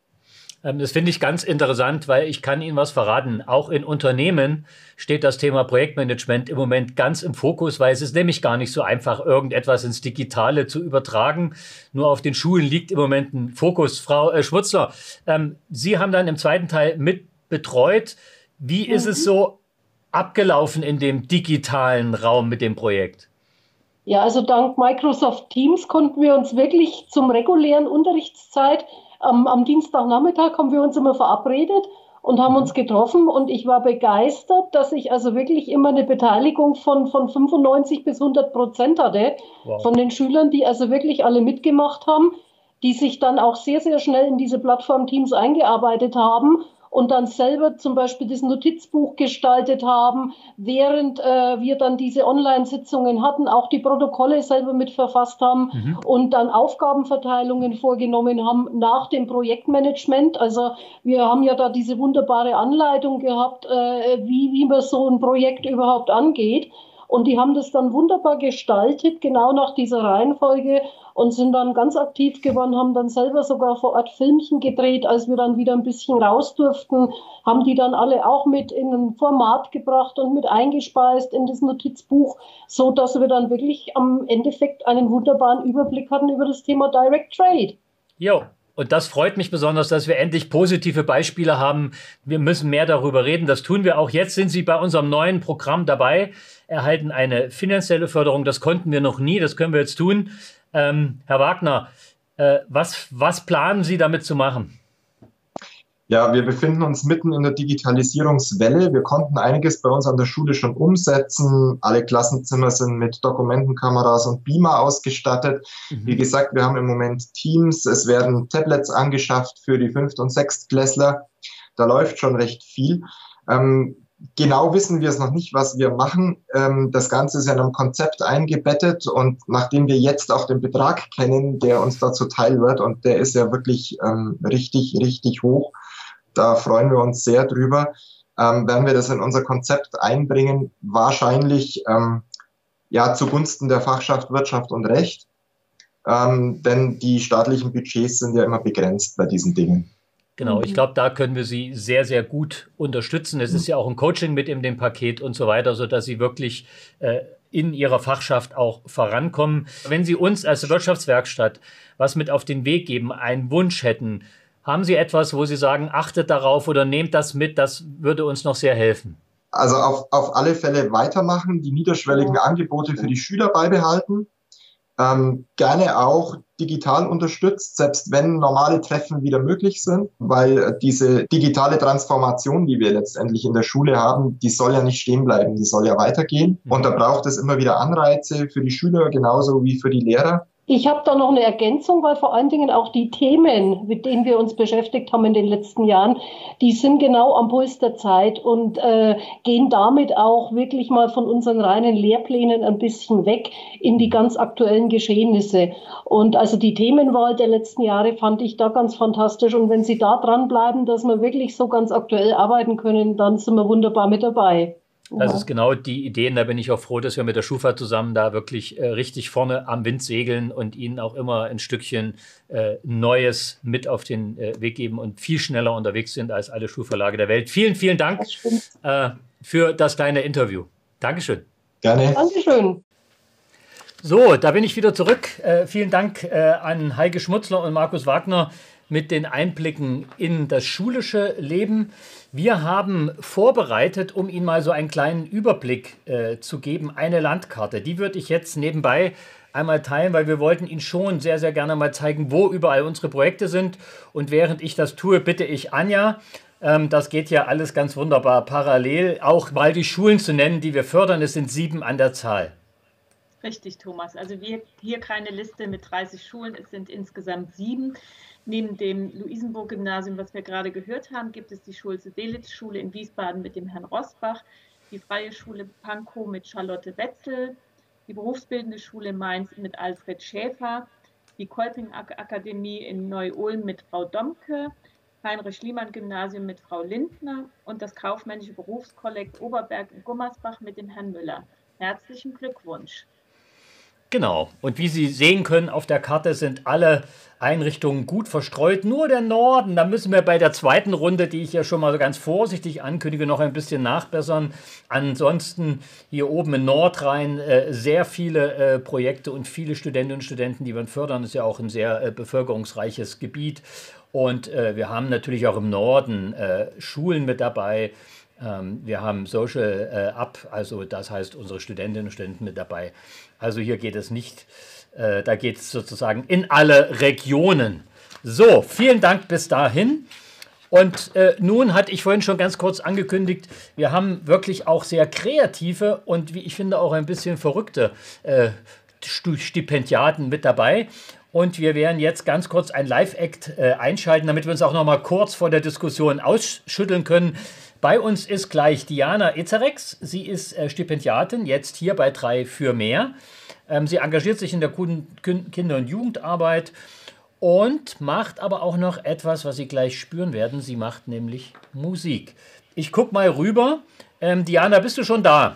Speaker 1: Das finde ich ganz interessant, weil ich kann Ihnen was verraten. Auch in Unternehmen steht das Thema Projektmanagement im Moment ganz im Fokus, weil es ist nämlich gar nicht so einfach, irgendetwas ins Digitale zu übertragen. Nur auf den Schulen liegt im Moment ein Fokus. Frau äh, Schmutzler, ähm, Sie haben dann im zweiten Teil mit betreut. Wie mhm. ist es so abgelaufen in dem digitalen Raum mit dem Projekt?
Speaker 7: Ja, also dank Microsoft Teams konnten wir uns wirklich zum regulären Unterrichtszeit Am, am Dienstagnachmittag haben wir uns immer verabredet und haben uns getroffen und ich war begeistert, dass ich also wirklich immer eine Beteiligung von, von fünfundneunzig bis hundert Prozent hatte. Wow. Von den Schülern, die also wirklich alle mitgemacht haben, die sich dann auch sehr, sehr schnell in diese Plattform Teams eingearbeitet haben und dann selber zum Beispiel das Notizbuch gestaltet haben, während äh, wir dann diese Online-Sitzungen hatten, auch die Protokolle selber mit verfasst haben mhm. und dann Aufgabenverteilungen vorgenommen haben nach dem Projektmanagement. Also wir haben ja da diese wunderbare Anleitung gehabt, äh, wie, wie man so ein Projekt überhaupt angeht. Und die haben das dann wunderbar gestaltet, genau nach dieser Reihenfolge und sind dann ganz aktiv geworden, haben dann selber sogar vor Ort Filmchen gedreht, als wir dann wieder ein bisschen raus durften, haben die dann alle auch mit in ein Format gebracht und mit eingespeist in das Notizbuch, so dass wir dann wirklich am Endeffekt einen wunderbaren Überblick hatten über das Thema Direct Trade.
Speaker 1: Jo. Und das freut mich besonders, dass wir endlich positive Beispiele haben. Wir müssen mehr darüber reden. Das tun wir auch. Jetzt sind Sie bei unserem neuen Programm dabei, erhalten eine finanzielle Förderung. Das konnten wir noch nie. Das können wir jetzt tun. Ähm, Herr Wagner, äh, was, was planen Sie damit zu machen?
Speaker 6: Ja, wir befinden uns mitten in der Digitalisierungswelle. Wir konnten einiges bei uns an der Schule schon umsetzen. Alle Klassenzimmer sind mit Dokumentenkameras und Beamer ausgestattet. Mhm. Wie gesagt, wir haben im Moment Teams. Es werden Tablets angeschafft für die Fünft- und Sechstklässler. Da läuft schon recht viel. Ähm, genau wissen wir es noch nicht, was wir machen. Ähm, das Ganze ist ja in einem Konzept eingebettet. Und nachdem wir jetzt auch den Betrag kennen, der uns dazu teil wird, und der ist ja wirklich ähm, richtig, richtig hoch, da freuen wir uns sehr drüber. Ähm, werden wir das in unser Konzept einbringen, wahrscheinlich ähm, ja zugunsten der Fachschaft Wirtschaft und Recht, ähm, denn die staatlichen Budgets sind ja immer begrenzt bei diesen Dingen.
Speaker 1: Genau, ich glaube, da können wir Sie sehr, sehr gut unterstützen. Es ist ja auch ein Coaching mit in dem Paket und so weiter, sodass Sie wirklich äh, in ihrer Fachschaft auch vorankommen. Wenn Sie uns als Wirtschaftswerkstatt was mit auf den Weg geben, einen Wunsch hätten, haben Sie etwas, wo Sie sagen, achtet darauf oder nehmt das mit, das würde uns noch sehr helfen?
Speaker 6: Also auf, auf alle Fälle weitermachen, die niederschwelligen Angebote für die Schüler beibehalten, ähm, gerne auch digital unterstützt, selbst wenn normale Treffen wieder möglich sind, weil diese digitale Transformation, die wir letztendlich in der Schule haben, die soll ja nicht stehen bleiben, die soll ja weitergehen. Und da braucht es immer wieder Anreize für die Schüler genauso wie für die Lehrer.
Speaker 7: Ich habe da noch eine Ergänzung, weil vor allen Dingen auch die Themen, mit denen wir uns beschäftigt haben in den letzten Jahren, die sind genau am Puls der Zeit und äh, gehen damit auch wirklich mal von unseren reinen Lehrplänen ein bisschen weg in die ganz aktuellen Geschehnisse. Und also die Themenwahl der letzten Jahre fand ich da ganz fantastisch. Und wenn Sie da dranbleiben, dass wir wirklich so ganz aktuell arbeiten können, dann sind wir wunderbar mit dabei.
Speaker 1: Das ist genau die Idee, und da bin ich auch froh, dass wir mit der Schufa zusammen da wirklich äh, richtig vorne am Wind segeln und Ihnen auch immer ein Stückchen äh, Neues mit auf den äh, Weg geben und viel schneller unterwegs sind als alle Schulverlage der Welt. Vielen, vielen Dank äh, für das kleine Interview. Dankeschön.
Speaker 6: Gerne.
Speaker 7: Dankeschön.
Speaker 1: So, da bin ich wieder zurück. Äh, vielen Dank äh, an Heike Schmutzler und Markus Wagner mit den Einblicken in das schulische Leben. Wir haben vorbereitet, um Ihnen mal so einen kleinen Überblick äh, zu geben, eine Landkarte. Die würde ich jetzt nebenbei einmal teilen, weil wir wollten Ihnen schon sehr, sehr gerne mal zeigen, wo überall unsere Projekte sind. Und während ich das tue, bitte ich Anja, ähm, das geht ja alles ganz wunderbar parallel, auch mal die Schulen zu nennen, die wir fördern. Es sind sieben an der Zahl.
Speaker 4: Richtig, Thomas. Also wir hier keine Liste mit dreißig Schulen, es sind insgesamt sieben. Neben dem Luisenburg-Gymnasium, was wir gerade gehört haben, gibt es die Schulze-Delitzsch-Schule in Wiesbaden mit dem Herrn Rosbach, die Freie Schule Pankow mit Charlotte Wetzel, die Berufsbildende Schule Mainz mit Alfred Schäfer, die Kolping-Akademie in Neu-Ulm mit Frau Domke, Heinrich-Schliemann-Gymnasium mit Frau Lindner und das kaufmännische Berufskolleg Oberberg in Gummersbach mit dem Herrn Müller. Herzlichen Glückwunsch.
Speaker 1: Genau. Und wie Sie sehen können, auf der Karte sind alle Einrichtungen gut verstreut. Nur der Norden, da müssen wir bei der zweiten Runde, die ich ja schon mal so ganz vorsichtig ankündige, noch ein bisschen nachbessern. Ansonsten hier oben in Nordrhein äh, sehr viele äh, Projekte und viele Studentinnen und Studenten, die wir fördern. Das ist ja auch ein sehr äh, bevölkerungsreiches Gebiet. Und äh, wir haben natürlich auch im Norden äh, Schulen mit dabei. Wir haben Social äh, Up, also das heißt unsere Studentinnen und Studenten mit dabei. Also hier geht es nicht, äh, da geht es sozusagen in alle Regionen. So, vielen Dank bis dahin. Und äh, nun hatte ich vorhin schon ganz kurz angekündigt, wir haben wirklich auch sehr kreative und wie ich finde auch ein bisschen verrückte äh, Stipendiaten mit dabei. Und wir werden jetzt ganz kurz ein Live-Act äh, einschalten, damit wir uns auch noch mal kurz vor der Diskussion ausschütteln können. Bei uns ist gleich Diana Ezerex. Sie ist äh, Stipendiatin, jetzt hier bei drei für mehr. Ähm, sie engagiert sich in der Kinder- und Jugendarbeit und macht aber auch noch etwas, was Sie gleich spüren werden. Sie macht nämlich Musik. Ich gucke mal rüber. Ähm, Diana, bist du schon da?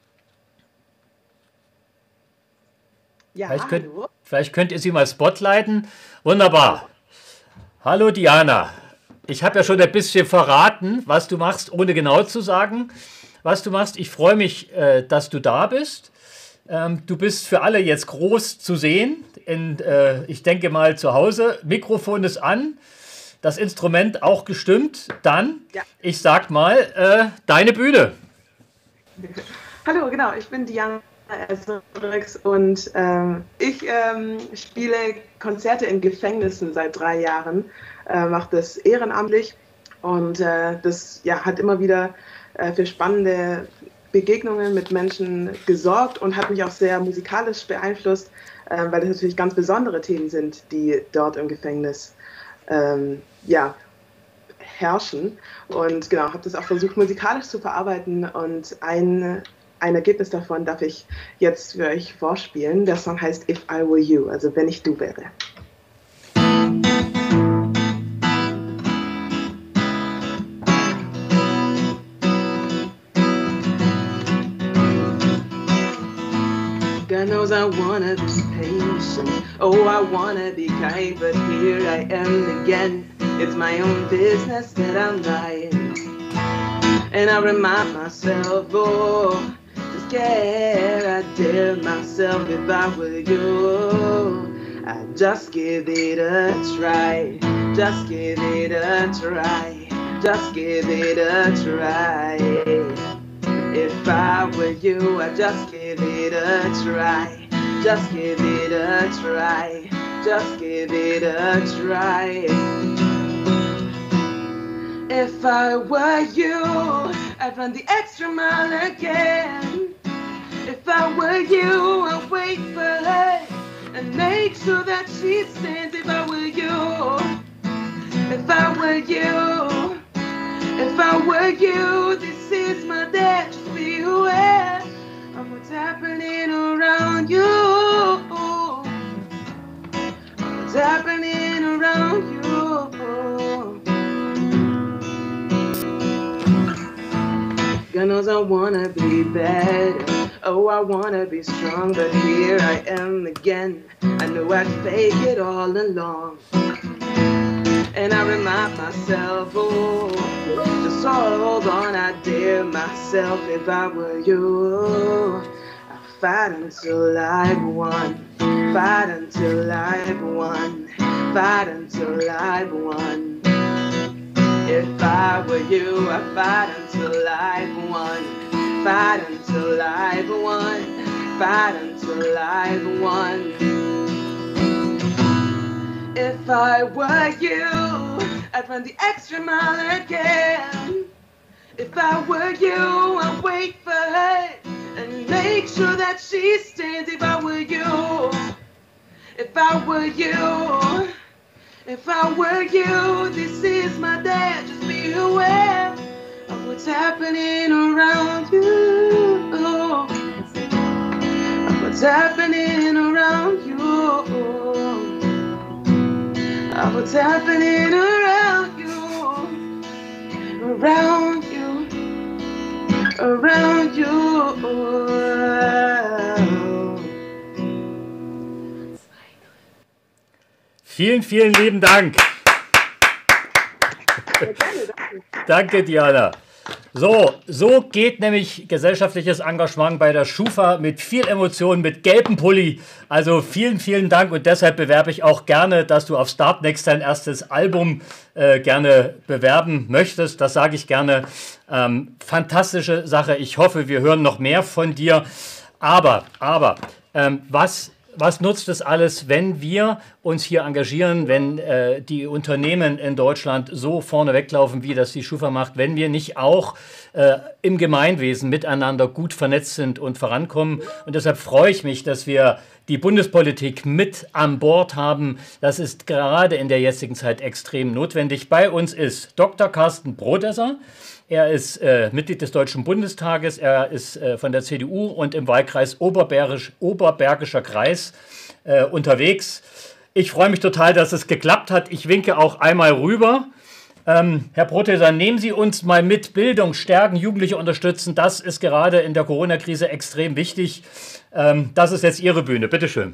Speaker 8: Ja,
Speaker 1: vielleicht könnt,
Speaker 8: hallo.
Speaker 1: Vielleicht könnt ihr sie mal spotlighten. Wunderbar. Hallo Diana. Ich habe ja schon ein bisschen verraten, was du machst, ohne genau zu sagen, was du machst. Ich freue mich, äh, dass du da bist. Ähm, du bist für alle jetzt groß zu sehen. In, äh, ich denke mal zu Hause. Mikrofon ist an. Das Instrument auch gestimmt. Dann, ja. Ich sag mal, äh, deine Bühne.
Speaker 8: Hallo, genau. Ich bin Diana Ezerex und ähm, ich ähm, spiele Konzerte in Gefängnissen seit drei Jahren. Äh, macht das ehrenamtlich und äh, das ja, hat immer wieder äh, für spannende Begegnungen mit Menschen gesorgt und hat mich auch sehr musikalisch beeinflusst, äh, weil das natürlich ganz besondere Themen sind, die dort im Gefängnis ähm, ja, herrschen. Und genau, habe das auch versucht musikalisch zu verarbeiten und ein, ein Ergebnis davon darf ich jetzt für euch vorspielen. Der Song heißt If I Were You, also wenn ich du wäre. God knows I wanna be patient, oh I wanna be kind, but here I am again, it's my own business that I'm lying. And I remind myself, oh, just scared. I dare myself if I were you. I'd just give it a try. Just give it a try. Just give it a try. If I were you, I'd just give it a try. Just give it a try. Just give it a try. If I were you, I'd run the extra mile again. If I were you, I'd wait for her and make sure that she stands. If I were you, if I were you, if I were you, this is my dad. Just be aware of what's happening around you. What's happening around you. God knows I wanna be better. Oh, I wanna be strong, but here I am again. I knew I'd fake it all along. And I remind myself, oh, just hold on, I dare myself. If I were you, I'd fight until I've won. Fight until I've won. Fight until I've won. If I were you, I'd fight until I've won. Fight until I've won. Fight until I've won. If I were you, I'd run the extra mile again. If I were you, I'd wait for her and make sure that she stands. If I were you, if I were you, if I were you, this is my dad. Just be aware of what's happening around you. Of what's happening around you. Of what's happening around you. Around you. Around you.
Speaker 1: Vielen, vielen lieben Dank. Danke, Diana. So, so geht nämlich gesellschaftliches Engagement bei der Schufa mit viel Emotion, mit gelbem Pulli. Also vielen, vielen Dank und deshalb bewerbe ich auch gerne, dass du auf Startnext dein erstes Album äh, gerne bewerben möchtest. Das sage ich gerne. Ähm, fantastische Sache. Ich hoffe, wir hören noch mehr von dir. Aber, aber, ähm, was... Was nutzt es alles, wenn wir uns hier engagieren, wenn äh, die Unternehmen in Deutschland so vorne weglaufen, wie das die Schufa macht, wenn wir nicht auch äh, im Gemeinwesen miteinander gut vernetzt sind und vorankommen? Und deshalb freue ich mich, dass wir die Bundespolitik mit an Bord haben. Das ist gerade in der jetzigen Zeit extrem notwendig. Bei uns ist Doktor Carsten Brodesser. Er ist äh, Mitglied des Deutschen Bundestages, er ist äh, von der C D U und im Wahlkreis Oberbergisch, Oberbergischer Kreis äh, unterwegs. Ich freue mich total, dass es geklappt hat. Ich winke auch einmal rüber. Ähm, Herr Brodesser, nehmen Sie uns mal mit. Bildung, Stärken, Jugendliche unterstützen. Das ist gerade in der Corona-Krise extrem wichtig. Ähm, das ist jetzt Ihre Bühne. Bitte schön.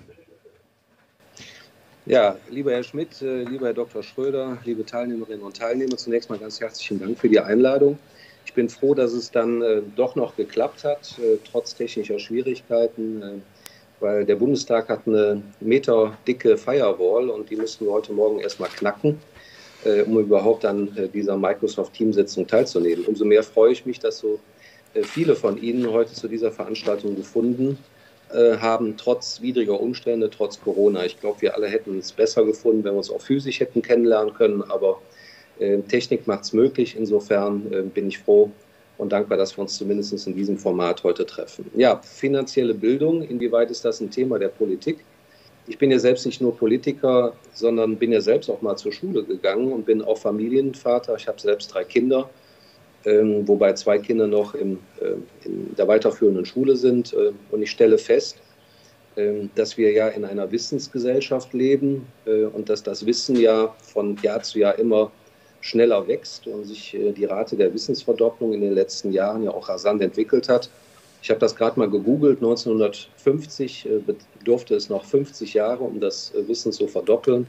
Speaker 9: Ja, lieber Herr Schmidt, äh, lieber Herr Doktor Schröder, liebe Teilnehmerinnen und Teilnehmer, zunächst mal ganz herzlichen Dank für die Einladung. Ich bin froh, dass es dann äh, doch noch geklappt hat, äh, trotz technischer Schwierigkeiten, äh, weil der Bundestag hat eine meterdicke Firewall und die mussten wir heute Morgen erstmal knacken, äh, um überhaupt an äh, dieser Microsoft-Teamsitzung teilzunehmen. Umso mehr freue ich mich, dass so äh, viele von Ihnen heute zu dieser Veranstaltung gefunden haben, trotz widriger Umstände, trotz Corona. Ich glaube, wir alle hätten es besser gefunden, wenn wir uns auch physisch hätten kennenlernen können, aber äh, Technik macht es möglich. Insofern äh, bin ich froh und dankbar, dass wir uns zumindest in diesem Format heute treffen. Ja, finanzielle Bildung, inwieweit ist das ein Thema der Politik? Ich bin ja selbst nicht nur Politiker, sondern bin ja selbst auch mal zur Schule gegangen und bin auch Familienvater. Ich habe selbst drei Kinder. Ähm, wobei zwei Kinder noch im, äh, in der weiterführenden Schule sind. Äh, und ich stelle fest, äh, dass wir ja in einer Wissensgesellschaft leben äh, und dass das Wissen ja von Jahr zu Jahr immer schneller wächst und sich äh, die Rate der Wissensverdopplung in den letzten Jahren ja auch rasant entwickelt hat. Ich habe das gerade mal gegoogelt. neunzehnhundertfünfzig äh, bedurfte es noch fünfzig Jahre, um das äh, Wissen zu verdoppeln.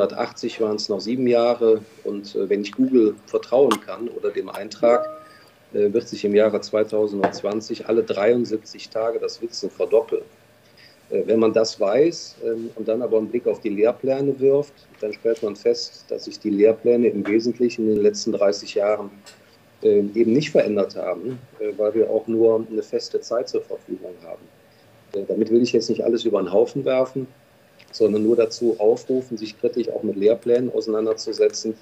Speaker 9: neunzehnhundertachtzig waren es noch sieben Jahre und äh, wenn ich Google vertrauen kann oder dem Eintrag, äh, wird sich im Jahre zweitausendzwanzig alle dreiundsiebzig Tage das Sitzen verdoppeln. Äh, wenn man das weiß ähm, und dann aber einen Blick auf die Lehrpläne wirft, dann stellt man fest, dass sich die Lehrpläne im Wesentlichen in den letzten dreißig Jahren äh, eben nicht verändert haben, äh, weil wir auch nur eine feste Zeit zur Verfügung haben. Äh, damit will ich jetzt nicht alles über den Haufen werfen, sondern nur dazu aufrufen, sich kritisch auch mit Lehrplänen auseinanderzusetzen,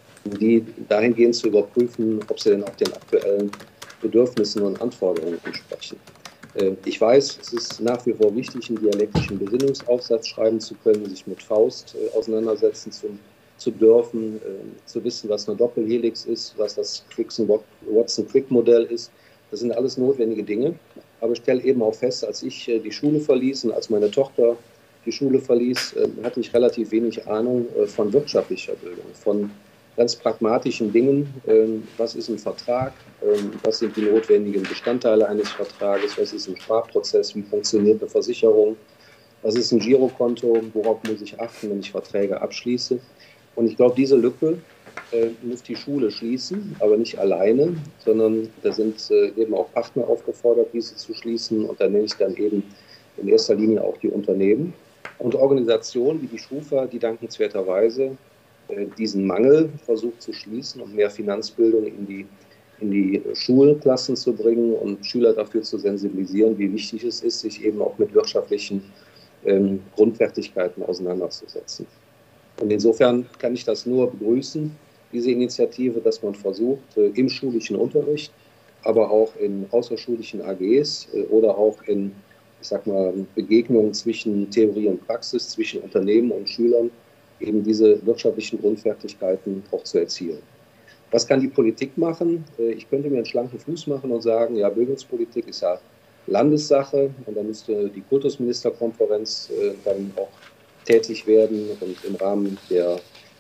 Speaker 9: die dahingehend zu überprüfen, ob sie denn auch den aktuellen Bedürfnissen und Anforderungen entsprechen. Ich weiß, es ist nach wie vor wichtig, einen dialektischen Besinnungsaufsatz schreiben zu können, sich mit Faust auseinandersetzen zu, zu dürfen, zu wissen, was eine Doppelhelix ist, was das Watson-Crick-Modell ist. Das sind alles notwendige Dinge. Aber ich stelle eben auch fest, als ich die Schule verließ und als meine Tochter die Schule verließ, hatte ich relativ wenig Ahnung von wirtschaftlicher Bildung, von ganz pragmatischen Dingen. Was ist ein Vertrag? Was sind die notwendigen Bestandteile eines Vertrages? Was ist ein Sparprozess? Wie funktioniert eine Versicherung? Was ist ein Girokonto? Worauf muss ich achten, wenn ich Verträge abschließe? Und ich glaube, diese Lücke muss die Schule schließen, aber nicht alleine, sondern da sind eben auch Partner aufgefordert, diese zu schließen. Und da nenne ich dann eben in erster Linie auch die Unternehmen. Und Organisationen wie die Schufa, die dankenswerterweise äh, diesen Mangel versucht zu schließen und mehr Finanzbildung in die, in die Schulklassen zu bringen und Schüler dafür zu sensibilisieren, wie wichtig es ist, sich eben auch mit wirtschaftlichen ähm, Grundfertigkeiten auseinanderzusetzen. Und insofern kann ich das nur begrüßen, diese Initiative, dass man versucht, äh, im schulischen Unterricht, aber auch in außerschulischen A Gs äh, oder auch in ich sag mal, Begegnungen zwischen Theorie und Praxis, zwischen Unternehmen und Schülern, eben diese wirtschaftlichen Grundfertigkeiten auch zu erzielen. Was kann die Politik machen? Ich könnte mir einen schlanken Fuß machen und sagen, ja, Bildungspolitik ist ja Landessache und dann müsste die Kultusministerkonferenz dann auch tätig werden und im Rahmen der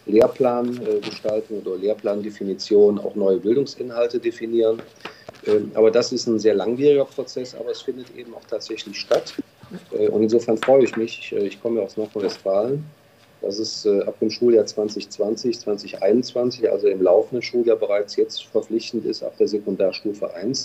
Speaker 9: Lehrplangestaltung oder Lehrplandefinition auch neue Bildungsinhalte definieren. Aber das ist ein sehr langwieriger Prozess, aber es findet eben auch tatsächlich statt. Und insofern freue ich mich, ich komme ja aus Nordrhein-Westfalen, dass es ab dem Schuljahr zwanzig zwanzig, zwanzig einundzwanzig, also im laufenden Schuljahr bereits jetzt verpflichtend ist, ab der Sekundarstufe eins,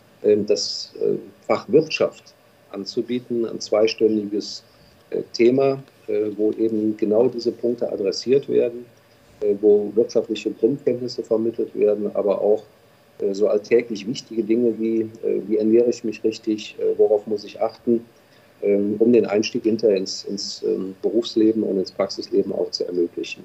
Speaker 9: das Fach Wirtschaft anzubieten, ein zweistündiges Thema, wo eben genau diese Punkte adressiert werden, wo wirtschaftliche Grundkenntnisse vermittelt werden, aber auch so alltäglich wichtige Dinge wie, wie ernähre ich mich richtig, worauf muss ich achten, um den Einstieg hinterher ins, ins Berufsleben und ins Praxisleben auch zu ermöglichen.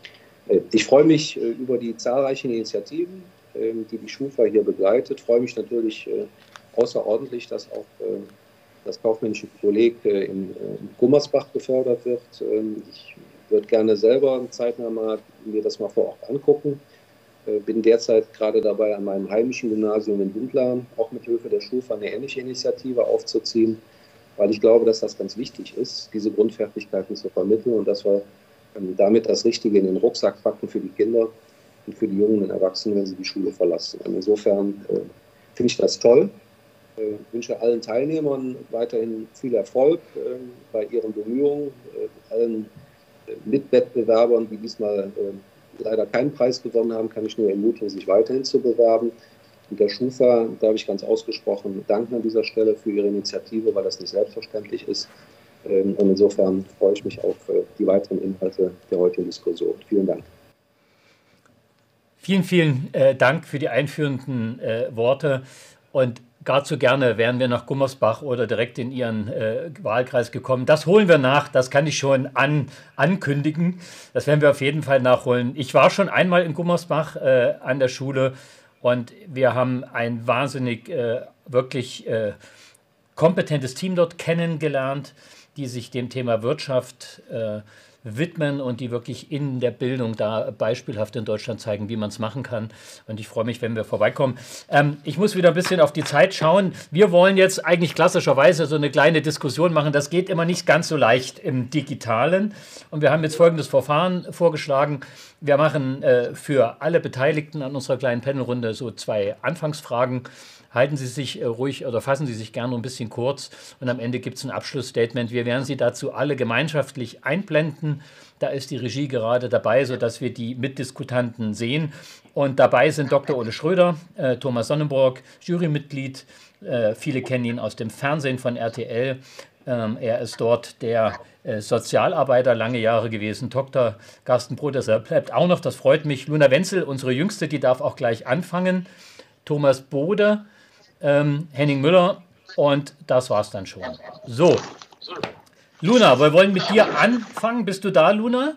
Speaker 9: Ich freue mich über die zahlreichen Initiativen, die die Schufa hier begleitet. Ich freue mich natürlich außerordentlich, dass auch das kaufmännische Kolleg in Gummersbach gefördert wird. Ich würde gerne selber zeitnah mal mir das mal vor Ort angucken. Bin derzeit gerade dabei, an meinem heimischen Gymnasium in Bundlar auch mit Hilfe der Schufa eine ähnliche Initiative aufzuziehen, weil ich glaube, dass das ganz wichtig ist, diese Grundfertigkeiten zu vermitteln und dass wir damit das Richtige in den Rucksack packen für die Kinder und für die jungen Erwachsenen, wenn sie die Schule verlassen. Und insofern äh, finde ich das toll. Ich äh, wünsche allen Teilnehmern weiterhin viel Erfolg äh, bei ihren Bemühungen, äh, allen äh, Mitwettbewerbern, die diesmal äh, leider keinen Preis gewonnen haben, kann ich nur ermutigen, sich weiterhin zu bewerben. Und der Schufa darf ich ganz ausgesprochen danken an dieser Stelle für ihre Initiative, weil das nicht selbstverständlich ist. Und insofern freue ich mich auf die weiteren Inhalte der heutigen Diskussion. Vielen Dank.
Speaker 1: Vielen, vielen äh, Dank für die einführenden äh, Worte. Und gar zu gerne wären wir nach Gummersbach oder direkt in Ihren äh, Wahlkreis gekommen. Das holen wir nach, das kann ich schon an, ankündigen. Das werden wir auf jeden Fall nachholen. Ich war schon einmal in Gummersbach äh, an der Schule und wir haben ein wahnsinnig, äh, wirklich äh, kompetentes Team dort kennengelernt, die sich dem Thema Wirtschaft äh, widmen und die wirklich in der Bildung da beispielhaft in Deutschland zeigen, wie man es machen kann. Und ich freue mich, wenn wir vorbeikommen. Ähm, ich muss wieder ein bisschen auf die Zeit schauen. Wir wollen jetzt eigentlich klassischerweise so eine kleine Diskussion machen. Das geht immer nicht ganz so leicht im Digitalen. Und wir haben jetzt folgendes Verfahren vorgeschlagen. Wir machen äh, für alle Beteiligten an unserer kleinen Panelrunde so zwei Anfangsfragen. Halten Sie sich äh, ruhig oder fassen Sie sich gerne ein bisschen kurz und am Ende gibt es ein Abschlussstatement. Wir werden Sie dazu alle gemeinschaftlich einblenden sprechen. Da ist die Regie gerade dabei, sodass wir die Mitdiskutanten sehen. Und dabei sind Doktor Ole Schröder, äh, Thomas Sonnenborg, Jurymitglied. Äh, viele kennen ihn aus dem Fernsehen von R T L. Ähm, er ist dort der äh, Sozialarbeiter, lange Jahre gewesen. Doktor Carsten Brodeser bleibt auch noch, das freut mich. Luna Wenzel, unsere Jüngste, die darf auch gleich anfangen. Thomas Bode, ähm, Henning Müller und das war's dann schon. So, Luna, wir wollen mit dir anfangen. Bist du da, Luna?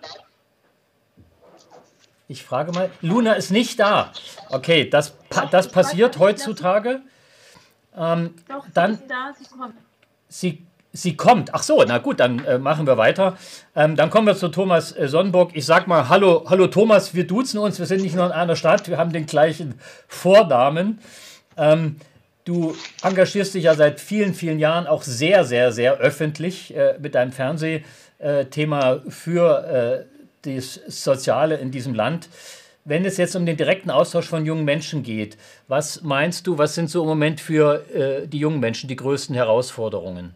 Speaker 1: Ich frage mal. Luna ist nicht da. Okay, das, das passiert heutzutage. Ähm,
Speaker 4: Doch, sie
Speaker 1: dann,
Speaker 4: ist da, sie kommt.
Speaker 1: Sie, sie kommt. Ach so, na gut, dann äh, machen wir weiter. Ähm, dann kommen wir zu Thomas äh, Sonnenborg. Ich sag mal, hallo, hallo Thomas, wir duzen uns. Wir sind nicht nur in einer Stadt, wir haben den gleichen Vornamen. Ähm, Du engagierst dich ja seit vielen, vielen Jahren auch sehr, sehr, sehr öffentlich äh, mit deinem Fernsehthema für äh, das Soziale in diesem Land. Wenn es jetzt um den direkten Austausch von jungen Menschen geht, was meinst du, was sind so im Moment für äh, die jungen Menschen die größten Herausforderungen?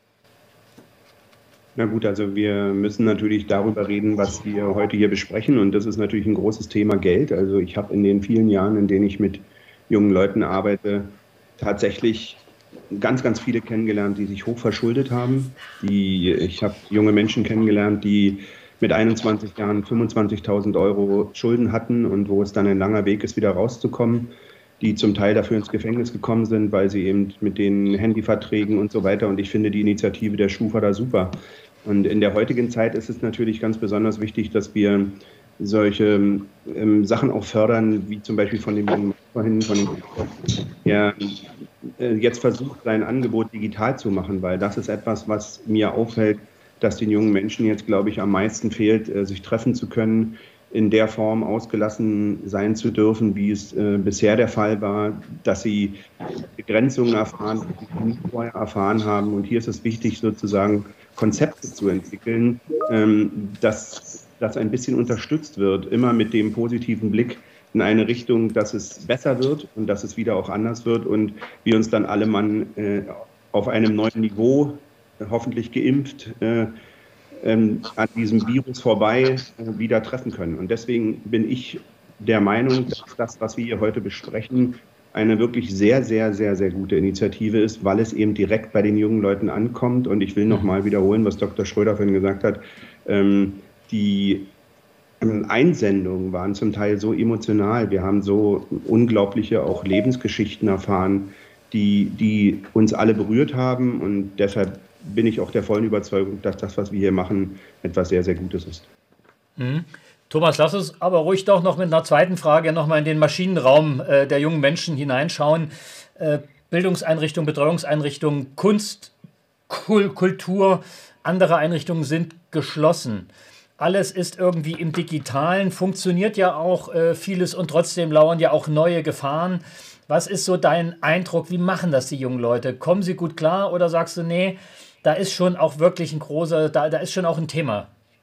Speaker 10: Na gut, also wir müssen natürlich darüber reden, was wir heute hier besprechen. Und das ist natürlich ein großes Thema Geld. Also ich habe in den vielen Jahren, in denen ich mit jungen Leuten arbeite, tatsächlich ganz, ganz viele kennengelernt, die sich hoch verschuldet haben. Die, ich habe junge Menschen kennengelernt, die mit einundzwanzig Jahren fünfundzwanzigtausend Euro Schulden hatten und wo es dann ein langer Weg ist, wieder rauszukommen, die zum Teil dafür ins Gefängnis gekommen sind, weil sie eben mit den Handyverträgen und so weiter. Und ich finde die Initiative der Schufa da super. Und in der heutigen Zeit ist es natürlich ganz besonders wichtig, dass wir solche ähm, Sachen auch fördern, wie zum Beispiel von dem jungen vorhin, von dem, der äh, jetzt versucht, sein Angebot digital zu machen, weil das ist etwas, was mir auffällt, dass den jungen Menschen jetzt, glaube ich, am meisten fehlt, äh, sich treffen zu können, in der Form ausgelassen sein zu dürfen, wie es äh, bisher der Fall war, dass sie Begrenzungen erfahren, die sie nicht vorher erfahren haben. Und hier ist es wichtig, sozusagen Konzepte zu entwickeln, ähm, dass das ein bisschen unterstützt wird, immer mit dem positiven Blick in eine Richtung, dass es besser wird und dass es wieder auch anders wird und wir uns dann alle Mann äh, auf einem neuen Niveau, äh, hoffentlich geimpft, äh, ähm, an diesem Virus vorbei äh, wieder treffen können. Und deswegen bin ich der Meinung, dass das, was wir hier heute besprechen, eine wirklich sehr, sehr, sehr, sehr gute Initiative ist, weil es eben direkt bei den jungen Leuten ankommt. Und ich will nochmal wiederholen, was Doktor Schröder vorhin gesagt hat. Ähm, Die Einsendungen waren zum Teil so emotional. Wir haben so unglaubliche auch Lebensgeschichten erfahren, die, die uns alle berührt haben. Und deshalb bin ich auch der vollen Überzeugung, dass das, was wir hier machen, etwas sehr, sehr Gutes ist.
Speaker 1: Mhm. Thomas, lass uns aber ruhig doch noch mit einer zweiten Frage nochmal in den Maschinenraum äh, der jungen Menschen hineinschauen. Äh, Bildungseinrichtungen, Betreuungseinrichtungen, Kunst, Kul- Kultur, andere Einrichtungen sind geschlossen. Alles ist irgendwie im Digitalen, funktioniert ja auch äh, vieles und trotzdem lauern ja auch neue Gefahren. Was ist so dein Eindruck? Wie machen das die jungen Leute? Kommen sie gut klar oder sagst du, nee, da ist schon auch wirklich ein großer, da, da ist schon auch ein Thema?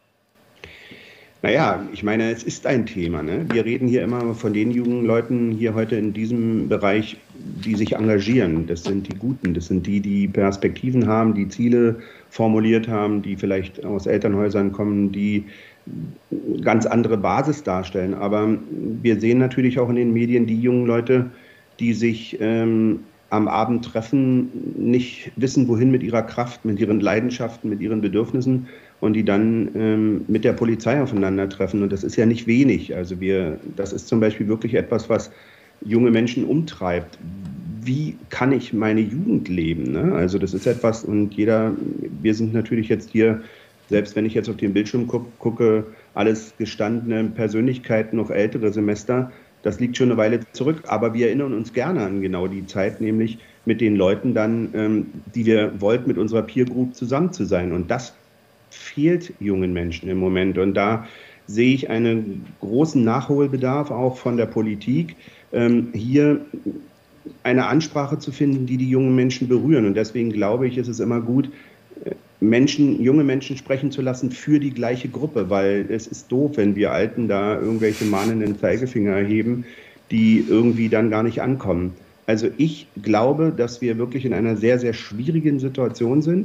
Speaker 10: Naja, ich meine, es ist ein Thema. Ne? Wir reden hier immer von den jungen Leuten hier heute in diesem Bereich, die sich engagieren. Das sind die Guten, das sind die, die Perspektiven haben, die Ziele formuliert haben, die vielleicht aus Elternhäusern kommen, die ganz andere Basis darstellen. Aber wir sehen natürlich auch in den Medien die jungen Leute, die sich ähm, am Abend treffen, nicht wissen, wohin mit ihrer Kraft, mit ihren Leidenschaften, mit ihren Bedürfnissen und die dann ähm, mit der Polizei aufeinandertreffen. Und das ist ja nicht wenig. Also wir, das ist zum Beispiel wirklich etwas, was junge Menschen umtreibt. Wie kann ich meine Jugend leben? Ne? Also das ist etwas, und jeder, wir sind natürlich jetzt hier, selbst wenn ich jetzt auf den Bildschirm guck, gucke, alles gestandene Persönlichkeiten, noch ältere Semester, das liegt schon eine Weile zurück, aber wir erinnern uns gerne an genau die Zeit, nämlich mit den Leuten dann, ähm, die wir wollten, mit unserer Peer Group zusammen zu sein. Und das fehlt jungen Menschen im Moment. Und da sehe ich einen großen Nachholbedarf auch von der Politik, ähm, hier eine Ansprache zu finden, die die jungen Menschen berühren. Und deswegen glaube ich, ist es immer gut, Menschen, junge Menschen sprechen zu lassen für die gleiche Gruppe, weil es ist doof, wenn wir Alten da irgendwelche mahnenden Zeigefinger erheben, die irgendwie dann gar nicht ankommen. Also ich glaube, dass wir wirklich in einer sehr, sehr schwierigen Situation sind,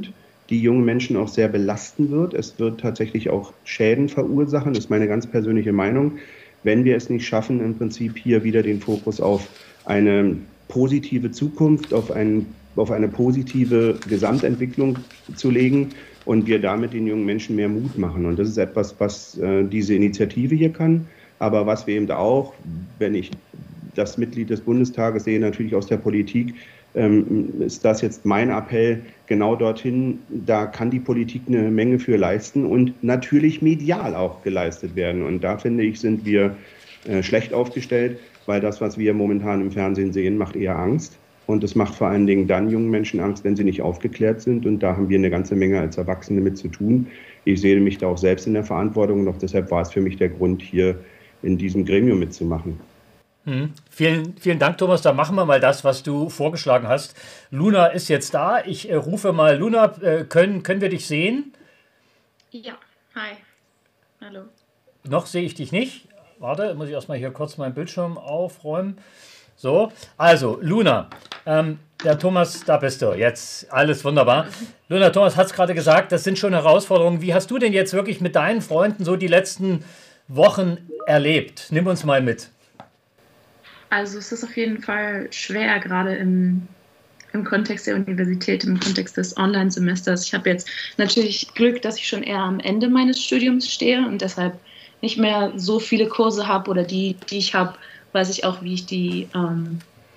Speaker 10: die junge Menschen auch sehr belasten wird. Es wird tatsächlich auch Schäden verursachen, das ist meine ganz persönliche Meinung, wenn wir es nicht schaffen, im Prinzip hier wieder den Fokus auf eine positive Zukunft, auf, ein, auf eine positive Gesamtentwicklung zu legen und wir damit den jungen Menschen mehr Mut machen. Und das ist etwas, was äh, diese Initiative hier kann, aber was wir eben auch, wenn ich das Mitglied des Bundestages sehe, natürlich aus der Politik, ähm, ist das jetzt mein Appell genau dorthin, da kann die Politik eine Menge für leisten und natürlich medial auch geleistet werden. Und da, finde ich, sind wir äh, schlecht aufgestellt, weil das, was wir momentan im Fernsehen sehen, macht eher Angst. Und es macht vor allen Dingen dann jungen Menschen Angst, wenn sie nicht aufgeklärt sind. Und da haben wir eine ganze Menge als Erwachsene mit zu tun. Ich sehe mich da auch selbst in der Verantwortung und auch deshalb war es für mich der Grund, hier in diesem Gremium mitzumachen.
Speaker 1: Hm. Vielen, vielen Dank, Thomas. Da machen wir mal das, was du vorgeschlagen hast. Luna ist jetzt da. Ich äh, rufe mal Luna. Äh, können, können wir dich sehen?
Speaker 11: Ja, hi. Hallo.
Speaker 1: Noch sehe ich dich nicht. Warte, muss ich erstmal hier kurz meinen Bildschirm aufräumen. So, also Luna, ähm, der Thomas, da bist du. Jetzt alles wunderbar. Luna, Thomas hat es gerade gesagt, das sind schon Herausforderungen. Wie hast du denn jetzt wirklich mit deinen Freunden so die letzten Wochen erlebt? Nimm uns mal mit.
Speaker 11: Also es ist auf jeden Fall schwer, gerade im, im Kontext der Universität, im Kontext des Online-Semesters. Ich habe jetzt natürlich Glück, dass ich schon eher am Ende meines Studiums stehe und deshalb nicht mehr so viele Kurse habe oder die, die ich habe, weiß ich auch, wie ich die ähm,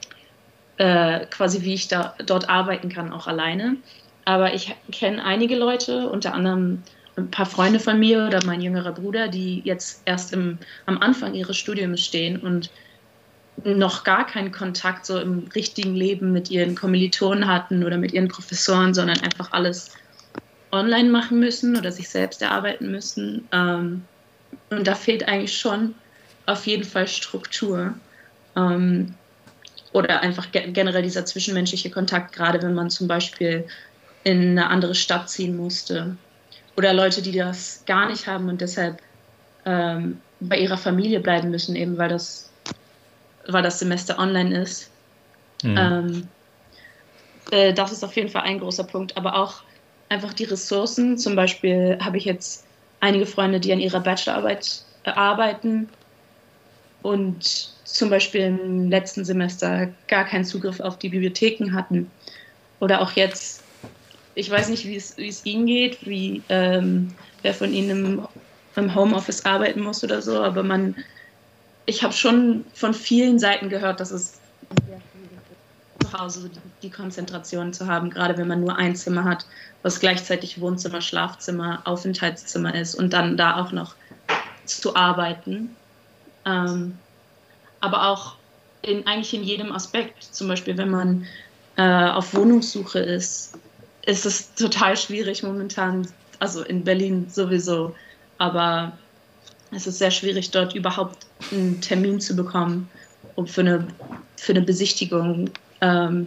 Speaker 11: äh, quasi wie ich da dort arbeiten kann, auch alleine. Aber ich kenne einige Leute, unter anderem ein paar Freunde von mir oder mein jüngerer Bruder, die jetzt erst im, am Anfang ihres Studiums stehen und noch gar keinen Kontakt so im richtigen Leben mit ihren Kommilitonen hatten oder mit ihren Professoren, sondern einfach alles online machen müssen oder sich selbst erarbeiten müssen. Ähm, und da fehlt eigentlich schon auf jeden Fall Struktur ähm, oder einfach ge- generell dieser zwischenmenschliche Kontakt, gerade wenn man zum Beispiel in eine andere Stadt ziehen musste. Oder Leute, die das gar nicht haben und deshalb ähm, bei ihrer Familie bleiben müssen, eben weil das weil das Semester online ist. Mhm. Ähm, äh, das ist auf jeden Fall ein großer Punkt, aber auch einfach die Ressourcen. Zum Beispiel habe ich jetzt einige Freunde, die an ihrer Bachelorarbeit äh, arbeiten und zum Beispiel im letzten Semester gar keinen Zugriff auf die Bibliotheken hatten. Oder auch jetzt, ich weiß nicht, wie es, wie es Ihnen geht, wie ähm, wer von Ihnen im, im Homeoffice arbeiten muss oder so, aber man ich habe schon von vielen Seiten gehört, dass es sehr schwierig ist, zu Hause die, die Konzentration zu haben, gerade wenn man nur ein Zimmer hat, was gleichzeitig Wohnzimmer, Schlafzimmer, Aufenthaltszimmer ist und dann da auch noch zu arbeiten. Ähm, aber auch in, eigentlich in jedem Aspekt, zum Beispiel wenn man äh, auf Wohnungssuche ist, ist es total schwierig momentan, also in Berlin sowieso, aber es ist sehr schwierig, dort überhaupt einen Termin zu bekommen, um für eine, für eine Besichtigung. Ähm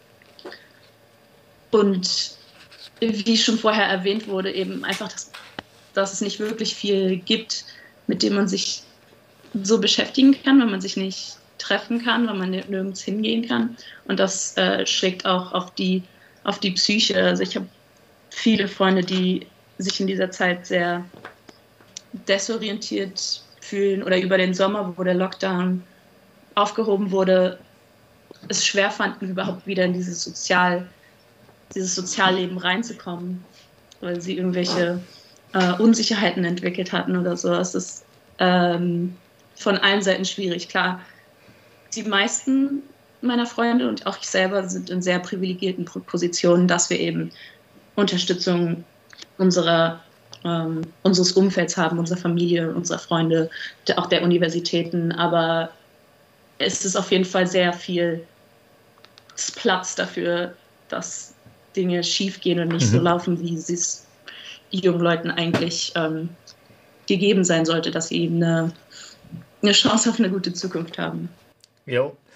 Speaker 11: und wie schon vorher erwähnt wurde, eben einfach, dass, dass es nicht wirklich viel gibt, mit dem man sich so beschäftigen kann, wenn man sich nicht treffen kann, wenn man nirgends hingehen kann. Und das äh, schlägt auch auf die, auf die Psyche. Also ich habe viele Freunde, die sich in dieser Zeit sehr desorientiert fühlen oder über den Sommer, wo der Lockdown aufgehoben wurde, es schwer fanden, überhaupt wieder in dieses Sozial, dieses Sozialleben reinzukommen, weil sie irgendwelche äh, Unsicherheiten entwickelt hatten oder so. Es ist ähm, von allen Seiten schwierig. Klar, die meisten meiner Freunde und auch ich selber sind in sehr privilegierten Positionen, dass wir eben Unterstützung unserer Ähm, unseres Umfelds haben, unserer Familie, unserer Freunde, der, auch der Universitäten, aber es ist auf jeden Fall sehr viel Platz dafür, dass Dinge schief gehen und nicht mhm. so laufen, wie es jungen Leuten eigentlich ähm, gegeben sein sollte, dass sie eben eine, eine Chance auf eine gute Zukunft haben.
Speaker 1: Jo.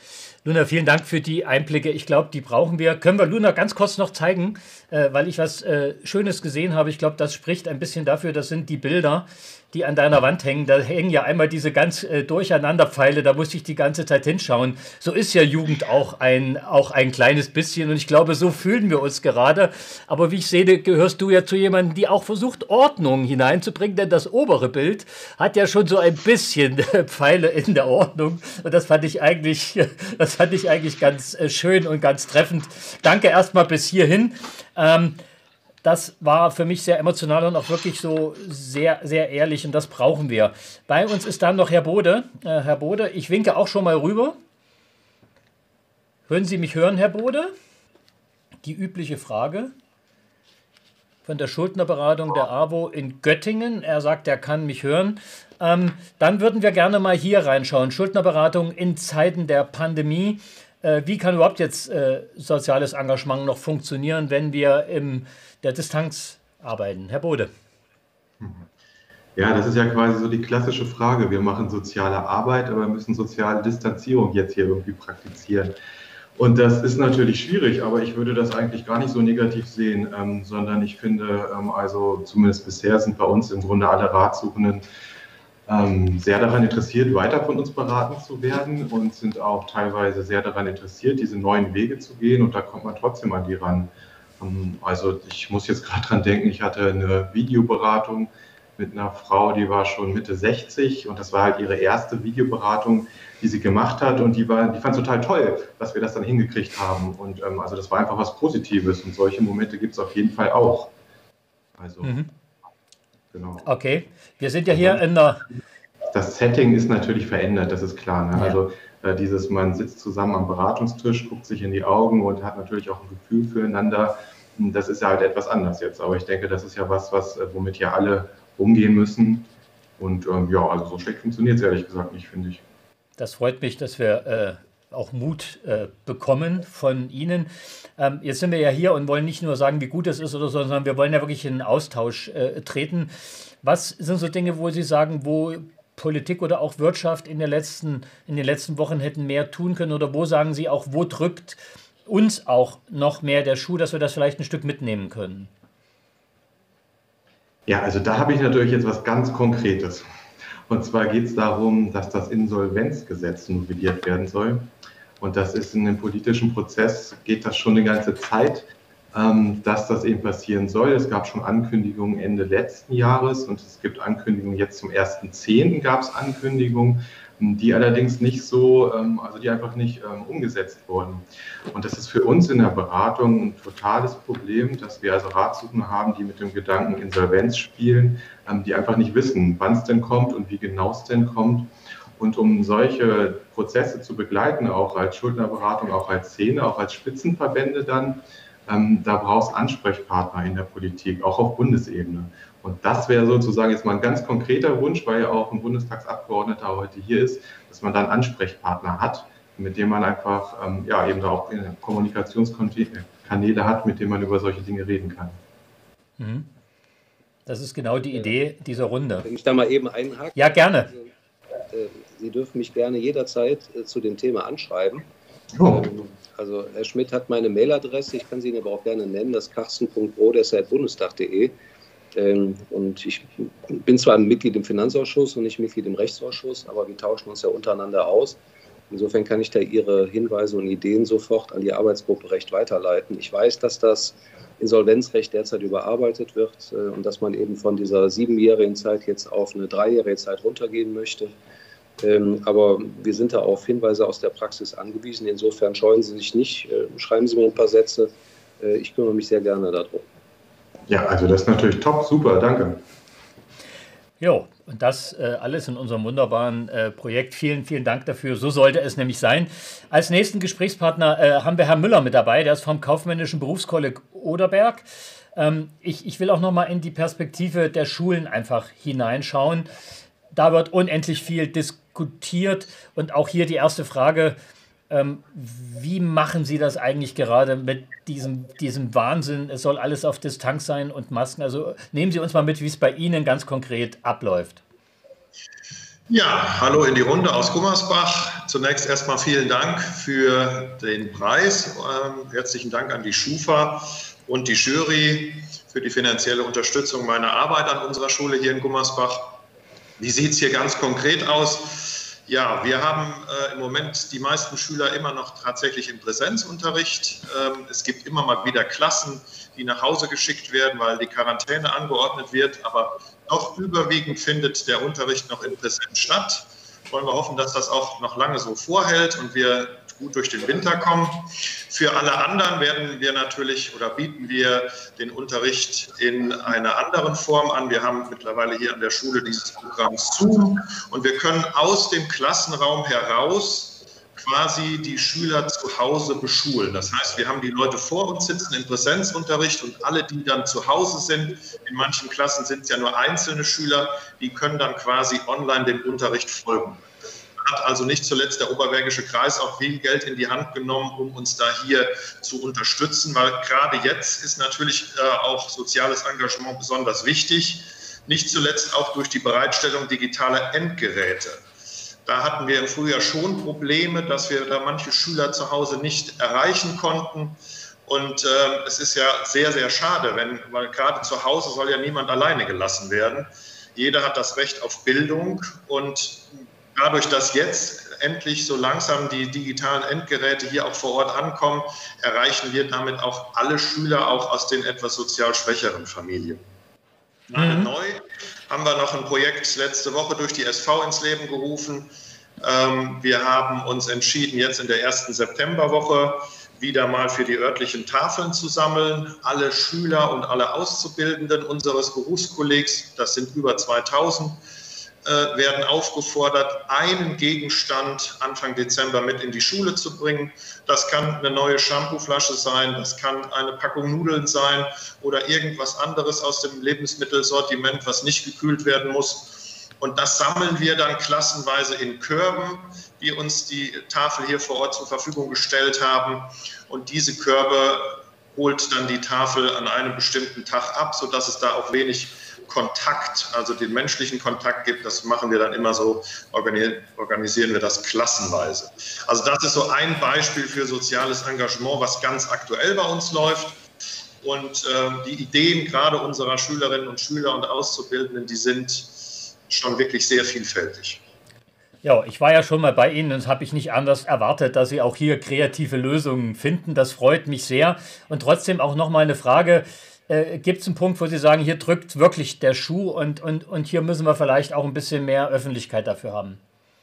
Speaker 1: Luna, vielen Dank für die Einblicke. Ich glaube, die brauchen wir. Können wir Luna ganz kurz noch zeigen, äh, weil ich was äh, Schönes gesehen habe. Ich glaube, das spricht ein bisschen dafür, das sind die Bilder, die an deiner Wand hängen. Da hängen ja einmal diese ganz äh, Durcheinanderpfeile, da muss ich die ganze Zeit hinschauen. So ist ja Jugend auch ein, auch ein kleines bisschen und ich glaube, so fühlen wir uns gerade. Aber wie ich sehe, gehörst du ja zu jemandem, die auch versucht, Ordnung hineinzubringen, denn das obere Bild hat ja schon so ein bisschen äh, Pfeile in der Ordnung und das fand ich eigentlich, das fand ich eigentlich ganz äh, schön und ganz treffend. Danke erstmal bis hierhin. Ähm, Das war für mich sehr emotional und auch wirklich so sehr, sehr ehrlich und das brauchen wir. Bei uns ist dann noch Herr Bode. Äh, Herr Bode, ich winke auch schon mal rüber. Hören Sie mich hören, Herr Bode? Die übliche Frage von der Schuldnerberatung der AWO in Göttingen. Er sagt, er kann mich hören. Ähm, dann würden wir gerne mal hier reinschauen. Schuldnerberatung in Zeiten der Pandemie. Äh, wie kann überhaupt jetzt äh, soziales Engagement noch funktionieren, wenn wir im der Distanz arbeiten? Herr Bode.
Speaker 6: Ja, das ist ja quasi so die klassische Frage. Wir machen soziale Arbeit, aber müssen soziale Distanzierung jetzt hier irgendwie praktizieren. Und das ist natürlich schwierig, aber ich würde das eigentlich gar nicht so negativ sehen, ähm, sondern ich finde, ähm, also zumindest bisher sind bei uns im Grunde alle Ratsuchenden ähm, sehr daran interessiert, weiter von uns beraten zu werden und sind auch teilweise sehr daran interessiert, diese neuen Wege zu gehen und da kommt man trotzdem an die ran. Also ich muss jetzt gerade dran denken, ich hatte eine Videoberatung mit einer Frau, die war schon Mitte sechzig und das war halt ihre erste Videoberatung, die sie gemacht hat und die, war, die fand es total toll, dass wir das dann hingekriegt haben und ähm, also das war einfach was Positives und solche Momente gibt es auf jeden Fall auch. Also, mhm. genau.
Speaker 1: Okay, wir sind ja hier in der...
Speaker 6: Das Setting ist natürlich verändert, das ist klar. Ne? Ja. Also äh, dieses, man sitzt zusammen am Beratungstisch, guckt sich in die Augen und hat natürlich auch ein Gefühl füreinander. Das ist ja halt etwas anders jetzt, aber ich denke, das ist ja was, was womit ja alle umgehen müssen. Und ähm, ja, also so schlecht funktioniert es ehrlich gesagt nicht, finde ich.
Speaker 1: Das freut mich, dass wir äh, auch Mut äh, bekommen von Ihnen. Ähm, jetzt sind wir ja hier und wollen nicht nur sagen, wie gut es ist oder so, sondern wir wollen ja wirklich in einen Austausch äh, treten. Was sind so Dinge, wo Sie sagen, wo Politik oder auch Wirtschaft in, der letzten, in den letzten Wochen hätten mehr tun können? Oder wo sagen Sie auch, wo drückt uns auch noch mehr der Schuh, dass wir das vielleicht ein Stück mitnehmen können?
Speaker 6: Ja, also da habe ich natürlich jetzt was ganz Konkretes. Und zwar geht es darum, dass das Insolvenzgesetz novelliert werden soll. Und das ist in dem politischen Prozess, geht das schon eine ganze Zeit, ähm, dass das eben passieren soll. Es gab schon Ankündigungen Ende letzten Jahres und es gibt Ankündigungen jetzt zum ersten zehnten gab es Ankündigungen, die allerdings nicht so, also die einfach nicht umgesetzt wurden. Und das ist für uns in der Beratung ein totales Problem, dass wir also Ratsuchende haben, die mit dem Gedanken Insolvenz spielen, die einfach nicht wissen, wann es denn kommt und wie genau es denn kommt. Und um solche Prozesse zu begleiten, auch als Schuldnerberatung, auch als Szene, auch als Spitzenverbände dann, da braucht es Ansprechpartner in der Politik, auch auf Bundesebene. Und das wäre sozusagen jetzt mal ein ganz konkreter Wunsch, weil ja auch ein Bundestagsabgeordneter heute hier ist, dass man dann Ansprechpartner hat, mit dem man einfach ähm, ja, eben da auch Kommunikationskanäle hat, mit denen man über solche Dinge reden kann.
Speaker 1: Mhm. Das ist genau die Idee dieser Runde.
Speaker 9: Wenn ich da mal eben einhaken?
Speaker 1: Ja, gerne.
Speaker 9: Also, äh, Sie dürfen mich gerne jederzeit äh, zu dem Thema anschreiben.
Speaker 6: Oh.
Speaker 9: Ähm, also Herr Schmidt hat meine Mailadresse, ich kann sie Ihnen aber auch gerne nennen, das karsten punkt brodesser at bundestag punkt de. Ähm, und ich bin zwar ein Mitglied im Finanzausschuss und nicht Mitglied im Rechtsausschuss, aber wir tauschen uns ja untereinander aus. Insofern kann ich da Ihre Hinweise und Ideen sofort an die Arbeitsgruppe Recht weiterleiten. Ich weiß, dass das Insolvenzrecht derzeit überarbeitet wird äh, und dass man eben von dieser siebenjährigen Zeit jetzt auf eine dreijährige Zeit runtergehen möchte. Ähm, aber wir sind da auf Hinweise aus der Praxis angewiesen. Insofern scheuen Sie sich nicht, äh, schreiben Sie mir ein paar Sätze. Äh, ich kümmere mich sehr gerne darum.
Speaker 6: Ja, also das ist natürlich top, super, danke.
Speaker 1: Jo, und das äh, alles in unserem wunderbaren äh, Projekt. Vielen, vielen Dank dafür. So sollte es nämlich sein. Als nächsten Gesprächspartner äh, haben wir Herrn Müller mit dabei. Der ist vom Kaufmännischen Berufskolleg Oderberg. Ähm, ich, ich will auch noch mal in die Perspektive der Schulen einfach hineinschauen. Da wird unendlich viel diskutiert. Und auch hier die erste Frage: Ähm, wie machen Sie das eigentlich gerade mit diesem, diesem Wahnsinn? Es soll alles auf Distanz sein und Masken. Also nehmen Sie uns mal mit, wie es bei Ihnen ganz konkret abläuft.
Speaker 12: Ja, hallo in die Runde aus Gummersbach. Zunächst erstmal vielen Dank für den Preis. Ähm, herzlichen Dank an die Schufa und die Jury für die finanzielle Unterstützung meiner Arbeit an unserer Schule hier in Gummersbach. Wie sieht es hier ganz konkret aus? Ja, wir haben äh, im Moment die meisten Schüler immer noch tatsächlich im Präsenzunterricht. Ähm, es gibt immer mal wieder Klassen, die nach Hause geschickt werden, weil die Quarantäne angeordnet wird. Aber doch überwiegend findet der Unterricht noch in Präsenz statt. Wollen wir hoffen, dass das auch noch lange so vorhält und wir gut durch den Winter kommen. Für alle anderen werden wir natürlich oder bieten wir den Unterricht in einer anderen Form an. Wir haben mittlerweile hier an der Schule dieses Programm Zoom und wir können aus dem Klassenraum heraus quasi die Schüler zu Hause beschulen. Das heißt, wir haben die Leute vor uns sitzen im Präsenzunterricht und alle, die dann zu Hause sind, in manchen Klassen sind es ja nur einzelne Schüler, die können dann quasi online dem Unterricht folgen. Hat also nicht zuletzt der Oberbergische Kreis auch viel Geld in die Hand genommen, um uns da hier zu unterstützen, weil gerade jetzt ist natürlich äh, auch soziales Engagement besonders wichtig, nicht zuletzt auch durch die Bereitstellung digitaler Endgeräte. Da hatten wir im Frühjahr schon Probleme, dass wir da manche Schüler zu Hause nicht erreichen konnten. Und äh, es ist ja sehr, sehr schade, wenn, weil gerade zu Hause soll ja niemand alleine gelassen werden. Jeder hat das Recht auf Bildung und dadurch, dass jetzt endlich so langsam die digitalen Endgeräte hier auch vor Ort ankommen, erreichen wir damit auch alle Schüler, auch aus den etwas sozial schwächeren Familien. Mhm. Neu haben wir noch ein Projekt letzte Woche durch die S V ins Leben gerufen. Ähm, wir haben uns entschieden, jetzt in der ersten Septemberwoche wieder mal für die örtlichen Tafeln zu sammeln. Alle Schüler und alle Auszubildenden unseres Berufskollegs, das sind über zweitausend, äh, werden aufgefordert, einen Gegenstand Anfang Dezember mit in die Schule zu bringen. Das kann eine neue Shampooflasche sein, das kann eine Packung Nudeln sein oder irgendwas anderes aus dem Lebensmittelsortiment, was nicht gekühlt werden muss. Und das sammeln wir dann klassenweise in Körben, die uns die Tafel hier vor Ort zur Verfügung gestellt haben. Und diese Körbe holt dann die Tafel an einem bestimmten Tag ab, sodass es da auch wenig Kontakt, also den menschlichen Kontakt gibt. Das machen wir dann immer so, organisieren wir das klassenweise. Also das ist so ein Beispiel für soziales Engagement, was ganz aktuell bei uns läuft. Und äh, die Ideen gerade unserer Schülerinnen und Schüler und Auszubildenden, die sind schon wirklich sehr vielfältig.
Speaker 1: Ja, ich war ja schon mal bei Ihnen und habe ich nicht anders erwartet, dass Sie auch hier kreative Lösungen finden. Das freut mich sehr. Und trotzdem auch noch mal eine Frage. Äh, gibt es einen Punkt, wo Sie sagen, hier drückt wirklich der Schuh und, und, und hier müssen wir vielleicht auch ein bisschen mehr Öffentlichkeit dafür haben?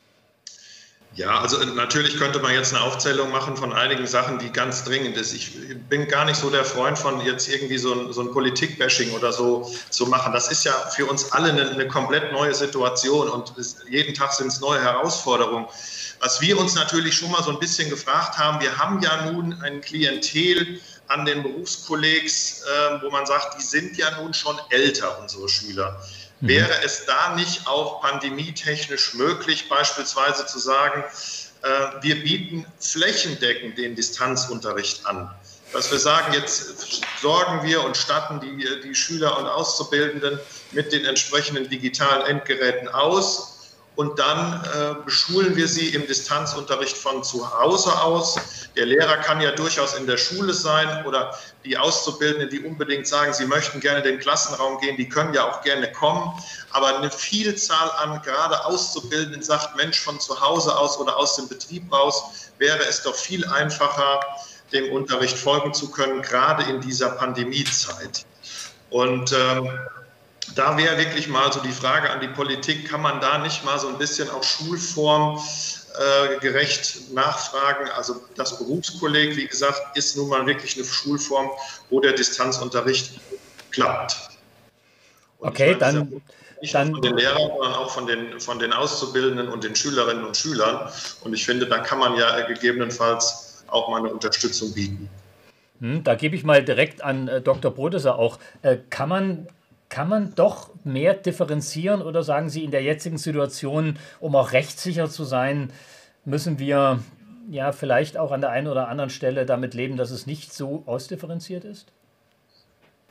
Speaker 12: Ja, also natürlich könnte man jetzt eine Aufzählung machen von einigen Sachen, die ganz dringend ist. Ich bin gar nicht so der Freund von jetzt irgendwie so ein, so ein Politik-Bashing oder so zu machen. Das ist ja für uns alle eine, eine komplett neue Situation und es, jeden Tag sind es neue Herausforderungen. Was wir uns natürlich schon mal so ein bisschen gefragt haben, wir haben ja nun ein Klientel an den Berufskollegs, äh, wo man sagt, die sind ja nun schon älter, unsere Schüler. Mhm. Wäre es da nicht auch pandemietechnisch möglich, beispielsweise zu sagen, äh, wir bieten flächendeckend den Distanzunterricht an? Dass wir sagen, jetzt sorgen wir und statten die, die Schüler und Auszubildenden mit den entsprechenden digitalen Endgeräten aus. Und dann äh, beschulen wir sie im Distanzunterricht von zu Hause aus. Der Lehrer kann ja durchaus in der Schule sein oder die Auszubildenden, die unbedingt sagen, sie möchten gerne in den Klassenraum gehen, die können ja auch gerne kommen. Aber eine Vielzahl an gerade Auszubildenden sagt, Mensch, von zu Hause aus oder aus dem Betrieb raus wäre es doch viel einfacher, dem Unterricht folgen zu können, gerade in dieser Pandemiezeit. Und ähm, da wäre wirklich mal so die Frage an die Politik, kann man da nicht mal so ein bisschen auch schulformgerecht äh, nachfragen? Also das Berufskolleg, wie gesagt, ist nun mal wirklich eine Schulform, wo der Distanzunterricht klappt. Und
Speaker 1: okay,
Speaker 12: meine,
Speaker 1: dann...
Speaker 12: Nicht
Speaker 1: dann
Speaker 12: nur von den Lehrern, sondern auch von den, von den Auszubildenden und den Schülerinnen und Schülern. Und ich finde, da kann man ja gegebenenfalls auch mal eine Unterstützung bieten.
Speaker 1: Hm, da gebe ich mal direkt an äh, Doktor Brodesser auch. Äh, kann man... Kann man doch mehr differenzieren oder sagen Sie, in der jetzigen Situation, um auch rechtssicher zu sein, müssen wir ja vielleicht auch an der einen oder anderen Stelle damit leben, dass es nicht so ausdifferenziert ist?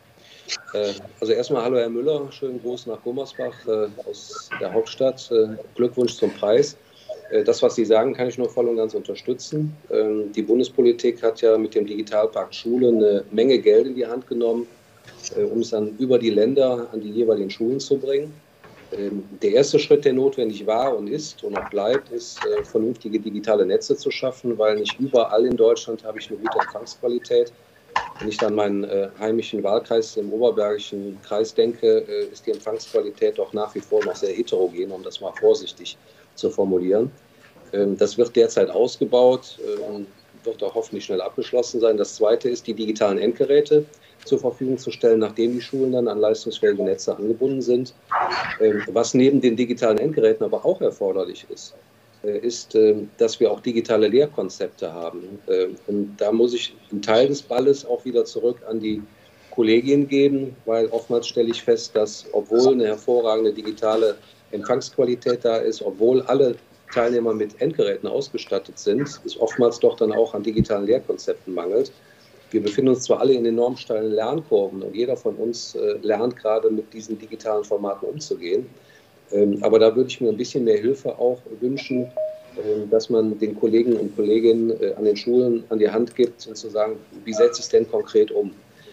Speaker 9: Also erstmal hallo Herr Müller, schönen Gruß nach Gummersbach aus der Hauptstadt. Glückwunsch zum Preis. Das, was Sie sagen, kann ich nur voll und ganz unterstützen. Die Bundespolitik hat ja mit dem Digitalpakt Schule eine Menge Geld in die Hand genommen, um es dann über die Länder an die jeweiligen Schulen zu bringen. Der erste Schritt, der notwendig war und ist und auch bleibt, ist, vernünftige digitale Netze zu schaffen, weil nicht überall in Deutschland habe ich eine gute Empfangsqualität. Wenn ich dann meinen äh, heimischen Wahlkreis im Oberbergischen Kreis denke, äh, ist die Empfangsqualität doch nach wie vor noch sehr heterogen, um das mal vorsichtig zu formulieren. Ähm, das wird derzeit ausgebaut äh, und wird auch hoffentlich schnell abgeschlossen sein. Das Zweite ist, die digitalen Endgeräte zur Verfügung zu stellen, nachdem die Schulen dann an leistungsfähige Netze angebunden sind. Ähm, was neben den digitalen Endgeräten aber auch erforderlich ist, ist, dass wir auch digitale Lehrkonzepte haben. Und da muss ich einen Teil des Balles auch wieder zurück an die Kollegien geben, weil oftmals stelle ich fest, dass obwohl eine hervorragende digitale Empfangsqualität da ist, obwohl alle Teilnehmer mit Endgeräten ausgestattet sind, es oftmals doch dann auch an digitalen Lehrkonzepten mangelt. Wir befinden uns zwar alle in enorm steilen Lernkurven und jeder von uns lernt gerade mit diesen digitalen Formaten umzugehen. Aber da würde ich mir ein bisschen mehr Hilfe auch wünschen, dass man den Kollegen und Kolleginnen an den Schulen an die Hand gibt, und zu sagen, wie setze ich es denn konkret um?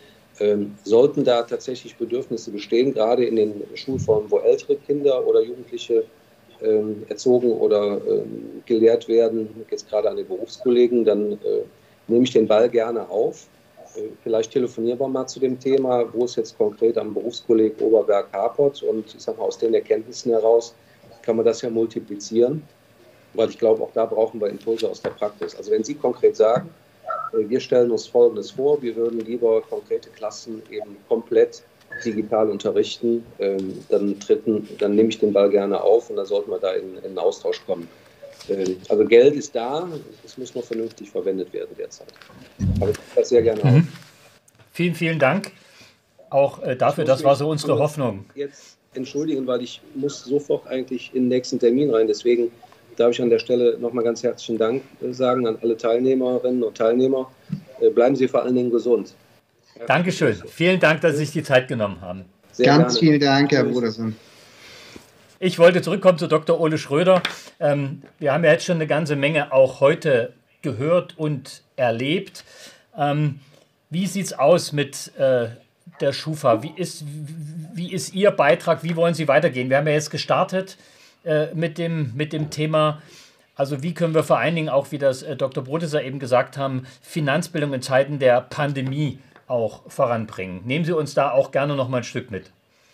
Speaker 9: Sollten da tatsächlich Bedürfnisse bestehen, gerade in den Schulformen, wo ältere Kinder oder Jugendliche erzogen oder gelehrt werden, jetzt gerade an den Berufskollegen, dann nehme ich den Ball gerne auf. Vielleicht telefonieren wir mal zu dem Thema, wo es jetzt konkret am Berufskolleg Oberberg hapert. Und ich sage mal, aus den Erkenntnissen heraus kann man das ja multiplizieren, weil ich glaube, auch da brauchen wir Impulse aus der Praxis. Also wenn Sie konkret sagen, wir stellen uns Folgendes vor, wir würden lieber konkrete Klassen eben komplett digital unterrichten, dann, treten, dann nehme ich den Ball gerne auf und dann sollten wir da in, in einen Austausch kommen. Also Geld ist da, es muss nur vernünftig verwendet werden derzeit. Aber ich das sehr gerne
Speaker 1: mhm. auf. Vielen, vielen Dank auch äh, dafür, das war so unsere Hoffnung.
Speaker 9: Jetzt entschuldigen, weil ich muss sofort eigentlich in den nächsten Termin rein, deswegen darf ich an der Stelle nochmal ganz herzlichen Dank sagen an alle Teilnehmerinnen und Teilnehmer. Äh, bleiben Sie vor allen Dingen gesund.
Speaker 1: Dankeschön. Vielen Dank, dass Sie sich die Zeit genommen haben.
Speaker 2: Sehr ganz gerne. Vielen Dank, Herr Brodersen.
Speaker 1: Ich wollte zurückkommen zu Doktor Ole Schröder. Ähm, wir haben ja jetzt schon eine ganze Menge auch heute gehört und erlebt. Ähm, wie sieht es aus mit äh, der Schufa? Wie ist, wie ist Ihr Beitrag? Wie wollen Sie weitergehen? Wir haben ja jetzt gestartet äh, mit, dem, mit dem Thema, also wie können wir vor allen Dingen auch, wie das äh, Doktor Brodeser eben gesagt haben, Finanzbildung in Zeiten der Pandemie auch voranbringen. Nehmen Sie uns da auch gerne noch mal ein Stück mit.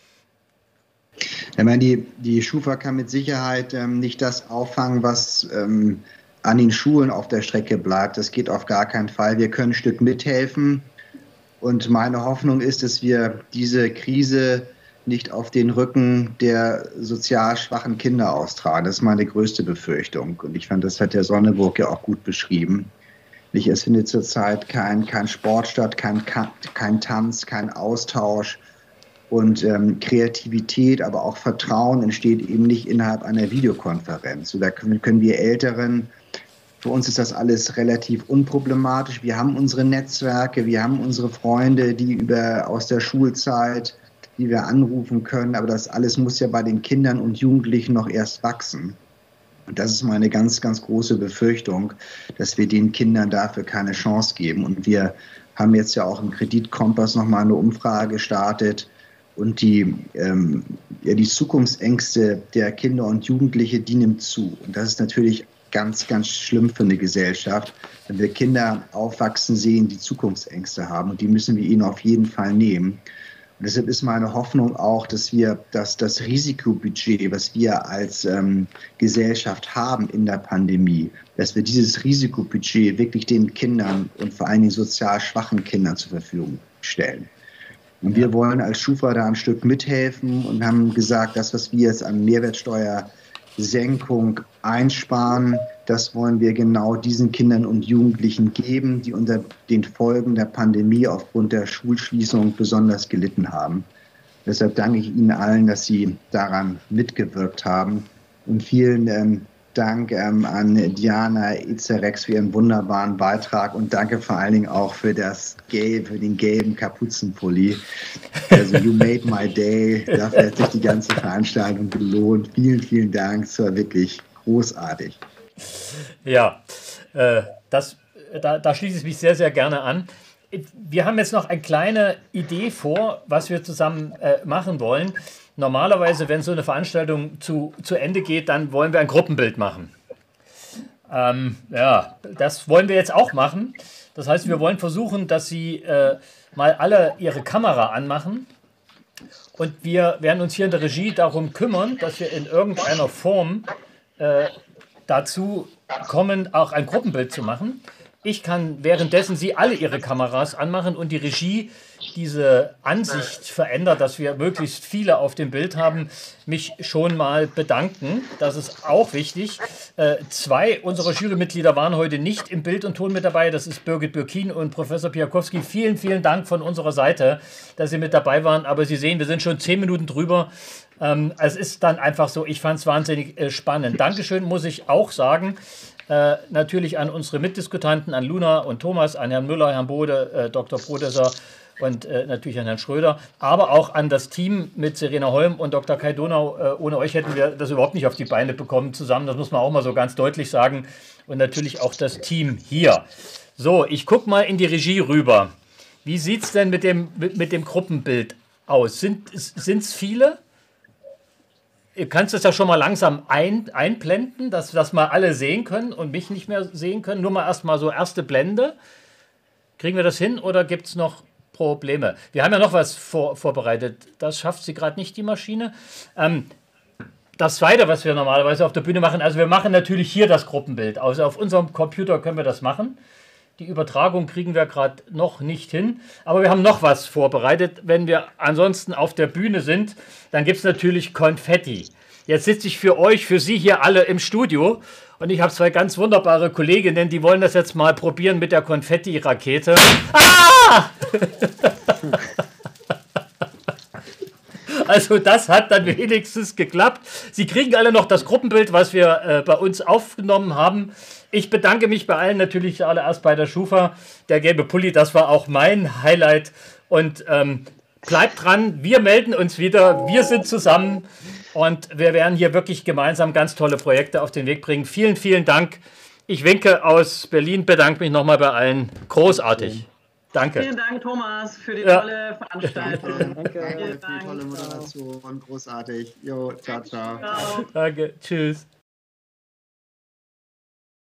Speaker 2: Ich meine, die, die Schufa kann mit Sicherheit ähm, nicht das auffangen, was ähm, an den Schulen auf der Strecke bleibt. Das geht auf gar keinen Fall. Wir können ein Stück mithelfen. Und meine Hoffnung ist, dass wir diese Krise nicht auf den Rücken der sozial schwachen Kinder austragen. Das ist meine größte Befürchtung. Und ich fand, das hat der Sonneburg ja auch gut beschrieben. Es findet zurzeit kein, kein Sport statt, kein, kein Tanz, kein Austausch. Und ähm, Kreativität, aber auch Vertrauen entsteht eben nicht innerhalb einer Videokonferenz. So, da können, können wir Älteren, für uns ist das alles relativ unproblematisch. Wir haben unsere Netzwerke, wir haben unsere Freunde, die über aus der Schulzeit, die wir anrufen können. Aber das alles muss ja bei den Kindern und Jugendlichen noch erst wachsen. Und das ist meine ganz, ganz große Befürchtung, dass wir den Kindern dafür keine Chance geben. Und wir haben jetzt ja auch im Kreditkompass nochmal eine Umfrage gestartet. Und die, ähm, ja, die Zukunftsängste der Kinder und Jugendliche, die nimmt zu. Und das ist natürlich ganz, ganz schlimm für eine Gesellschaft, wenn wir Kinder aufwachsen sehen, die Zukunftsängste haben. Und die müssen wir ihnen auf jeden Fall nehmen. Und deshalb ist meine Hoffnung auch, dass wir dass das Risikobudget, was wir als ähm, Gesellschaft haben in der Pandemie, dass wir dieses Risikobudget wirklich den Kindern und vor allen Dingen sozial schwachen Kindern zur Verfügung stellen. Und wir wollen als Schufa da ein Stück mithelfen und haben gesagt, das, was wir jetzt an Mehrwertsteuersenkung einsparen, das wollen wir genau diesen Kindern und Jugendlichen geben, die unter den Folgen der Pandemie aufgrund der Schulschließung besonders gelitten haben. Deshalb danke ich Ihnen allen, dass Sie daran mitgewirkt haben. Und vielen ähm, Dank ähm, an Diana Itzerex für ihren wunderbaren Beitrag und danke vor allen Dingen auch für das Gelb, für den gelben Kapuzenpulli. Also you made my day. Dafür hat sich die ganze Veranstaltung gelohnt. Vielen, vielen Dank. Es war wirklich großartig.
Speaker 1: Ja, äh, das, da, da schließe ich mich sehr, sehr gerne an. Wir haben jetzt noch eine kleine Idee vor, was wir zusammen äh, machen wollen. Normalerweise, wenn so eine Veranstaltung zu, zu Ende geht, dann wollen wir ein Gruppenbild machen. Ähm, ja, das wollen wir jetzt auch machen. Das heißt, wir wollen versuchen, dass Sie äh, mal alle Ihre Kamera anmachen. Und wir werden uns hier in der Regie darum kümmern, dass wir in irgendeiner Form äh, dazu kommen, auch ein Gruppenbild zu machen. Ich kann währenddessen Sie alle Ihre Kameras anmachen und die Regie diese Ansicht verändert, dass wir möglichst viele auf dem Bild haben, mich schon mal bedanken. Das ist auch wichtig. Äh, zwei unserer Jurymitglieder waren heute nicht im Bild und Ton mit dabei. Das ist Birgit Bürkin und Professor Piakowski. Vielen, vielen Dank von unserer Seite, dass Sie mit dabei waren. Aber Sie sehen, wir sind schon zehn Minuten drüber. Ähm, es ist dann einfach so, ich fand es wahnsinnig äh, spannend. Dankeschön muss ich auch sagen. Äh, natürlich an unsere Mitdiskutanten, an Luna und Thomas, an Herrn Müller, Herrn Bode, äh, Doktor Brodesser und äh, natürlich an Herrn Schröder, aber auch an das Team mit Serena Holm und Doktor Kai Donau. Äh, ohne euch hätten wir das überhaupt nicht auf die Beine bekommen zusammen, das muss man auch mal so ganz deutlich sagen. Und natürlich auch das Team hier. So, ich gucke mal in die Regie rüber. Wie sieht es denn mit dem, mit, mit dem Gruppenbild aus? Sind es viele? Ihr kannst es ja schon mal langsam ein, einblenden, dass das mal alle sehen können und mich nicht mehr sehen können. Nur mal erstmal so erste Blende. Kriegen wir das hin oder gibt es noch Probleme? Wir haben ja noch was vor, vorbereitet. Das schafft sie gerade nicht, die Maschine. Ähm, das Zweite, was wir normalerweise auf der Bühne machen, also wir machen natürlich hier das Gruppenbild. Also auf unserem Computer können wir das machen. Die Übertragung kriegen wir gerade noch nicht hin. Aber wir haben noch was vorbereitet. Wenn wir ansonsten auf der Bühne sind, dann gibt es natürlich Konfetti. Jetzt sitze ich für euch, für Sie hier alle im Studio. Und ich habe zwei ganz wunderbare Kolleginnen, die wollen das jetzt mal probieren mit der Konfetti-Rakete. Ah! Also das hat dann wenigstens geklappt. Sie kriegen alle noch das Gruppenbild, was wir äh, bei uns aufgenommen haben. Ich bedanke mich bei allen, natürlich zuallererst bei der Schufa. Der gelbe Pulli, das war auch mein Highlight. Und ähm, bleibt dran, wir melden uns wieder. Wir sind zusammen und wir werden hier wirklich gemeinsam ganz tolle Projekte auf den Weg bringen. Vielen, vielen Dank. Ich winke aus Berlin, bedanke mich nochmal bei allen. Großartig. Danke.
Speaker 13: Vielen Dank, Thomas, für die
Speaker 2: Ja.
Speaker 13: tolle Veranstaltung.
Speaker 2: Danke für die tolle Moderation. Großartig. Jo, ciao, ciao.
Speaker 13: Ciao.
Speaker 1: Danke. Tschüss.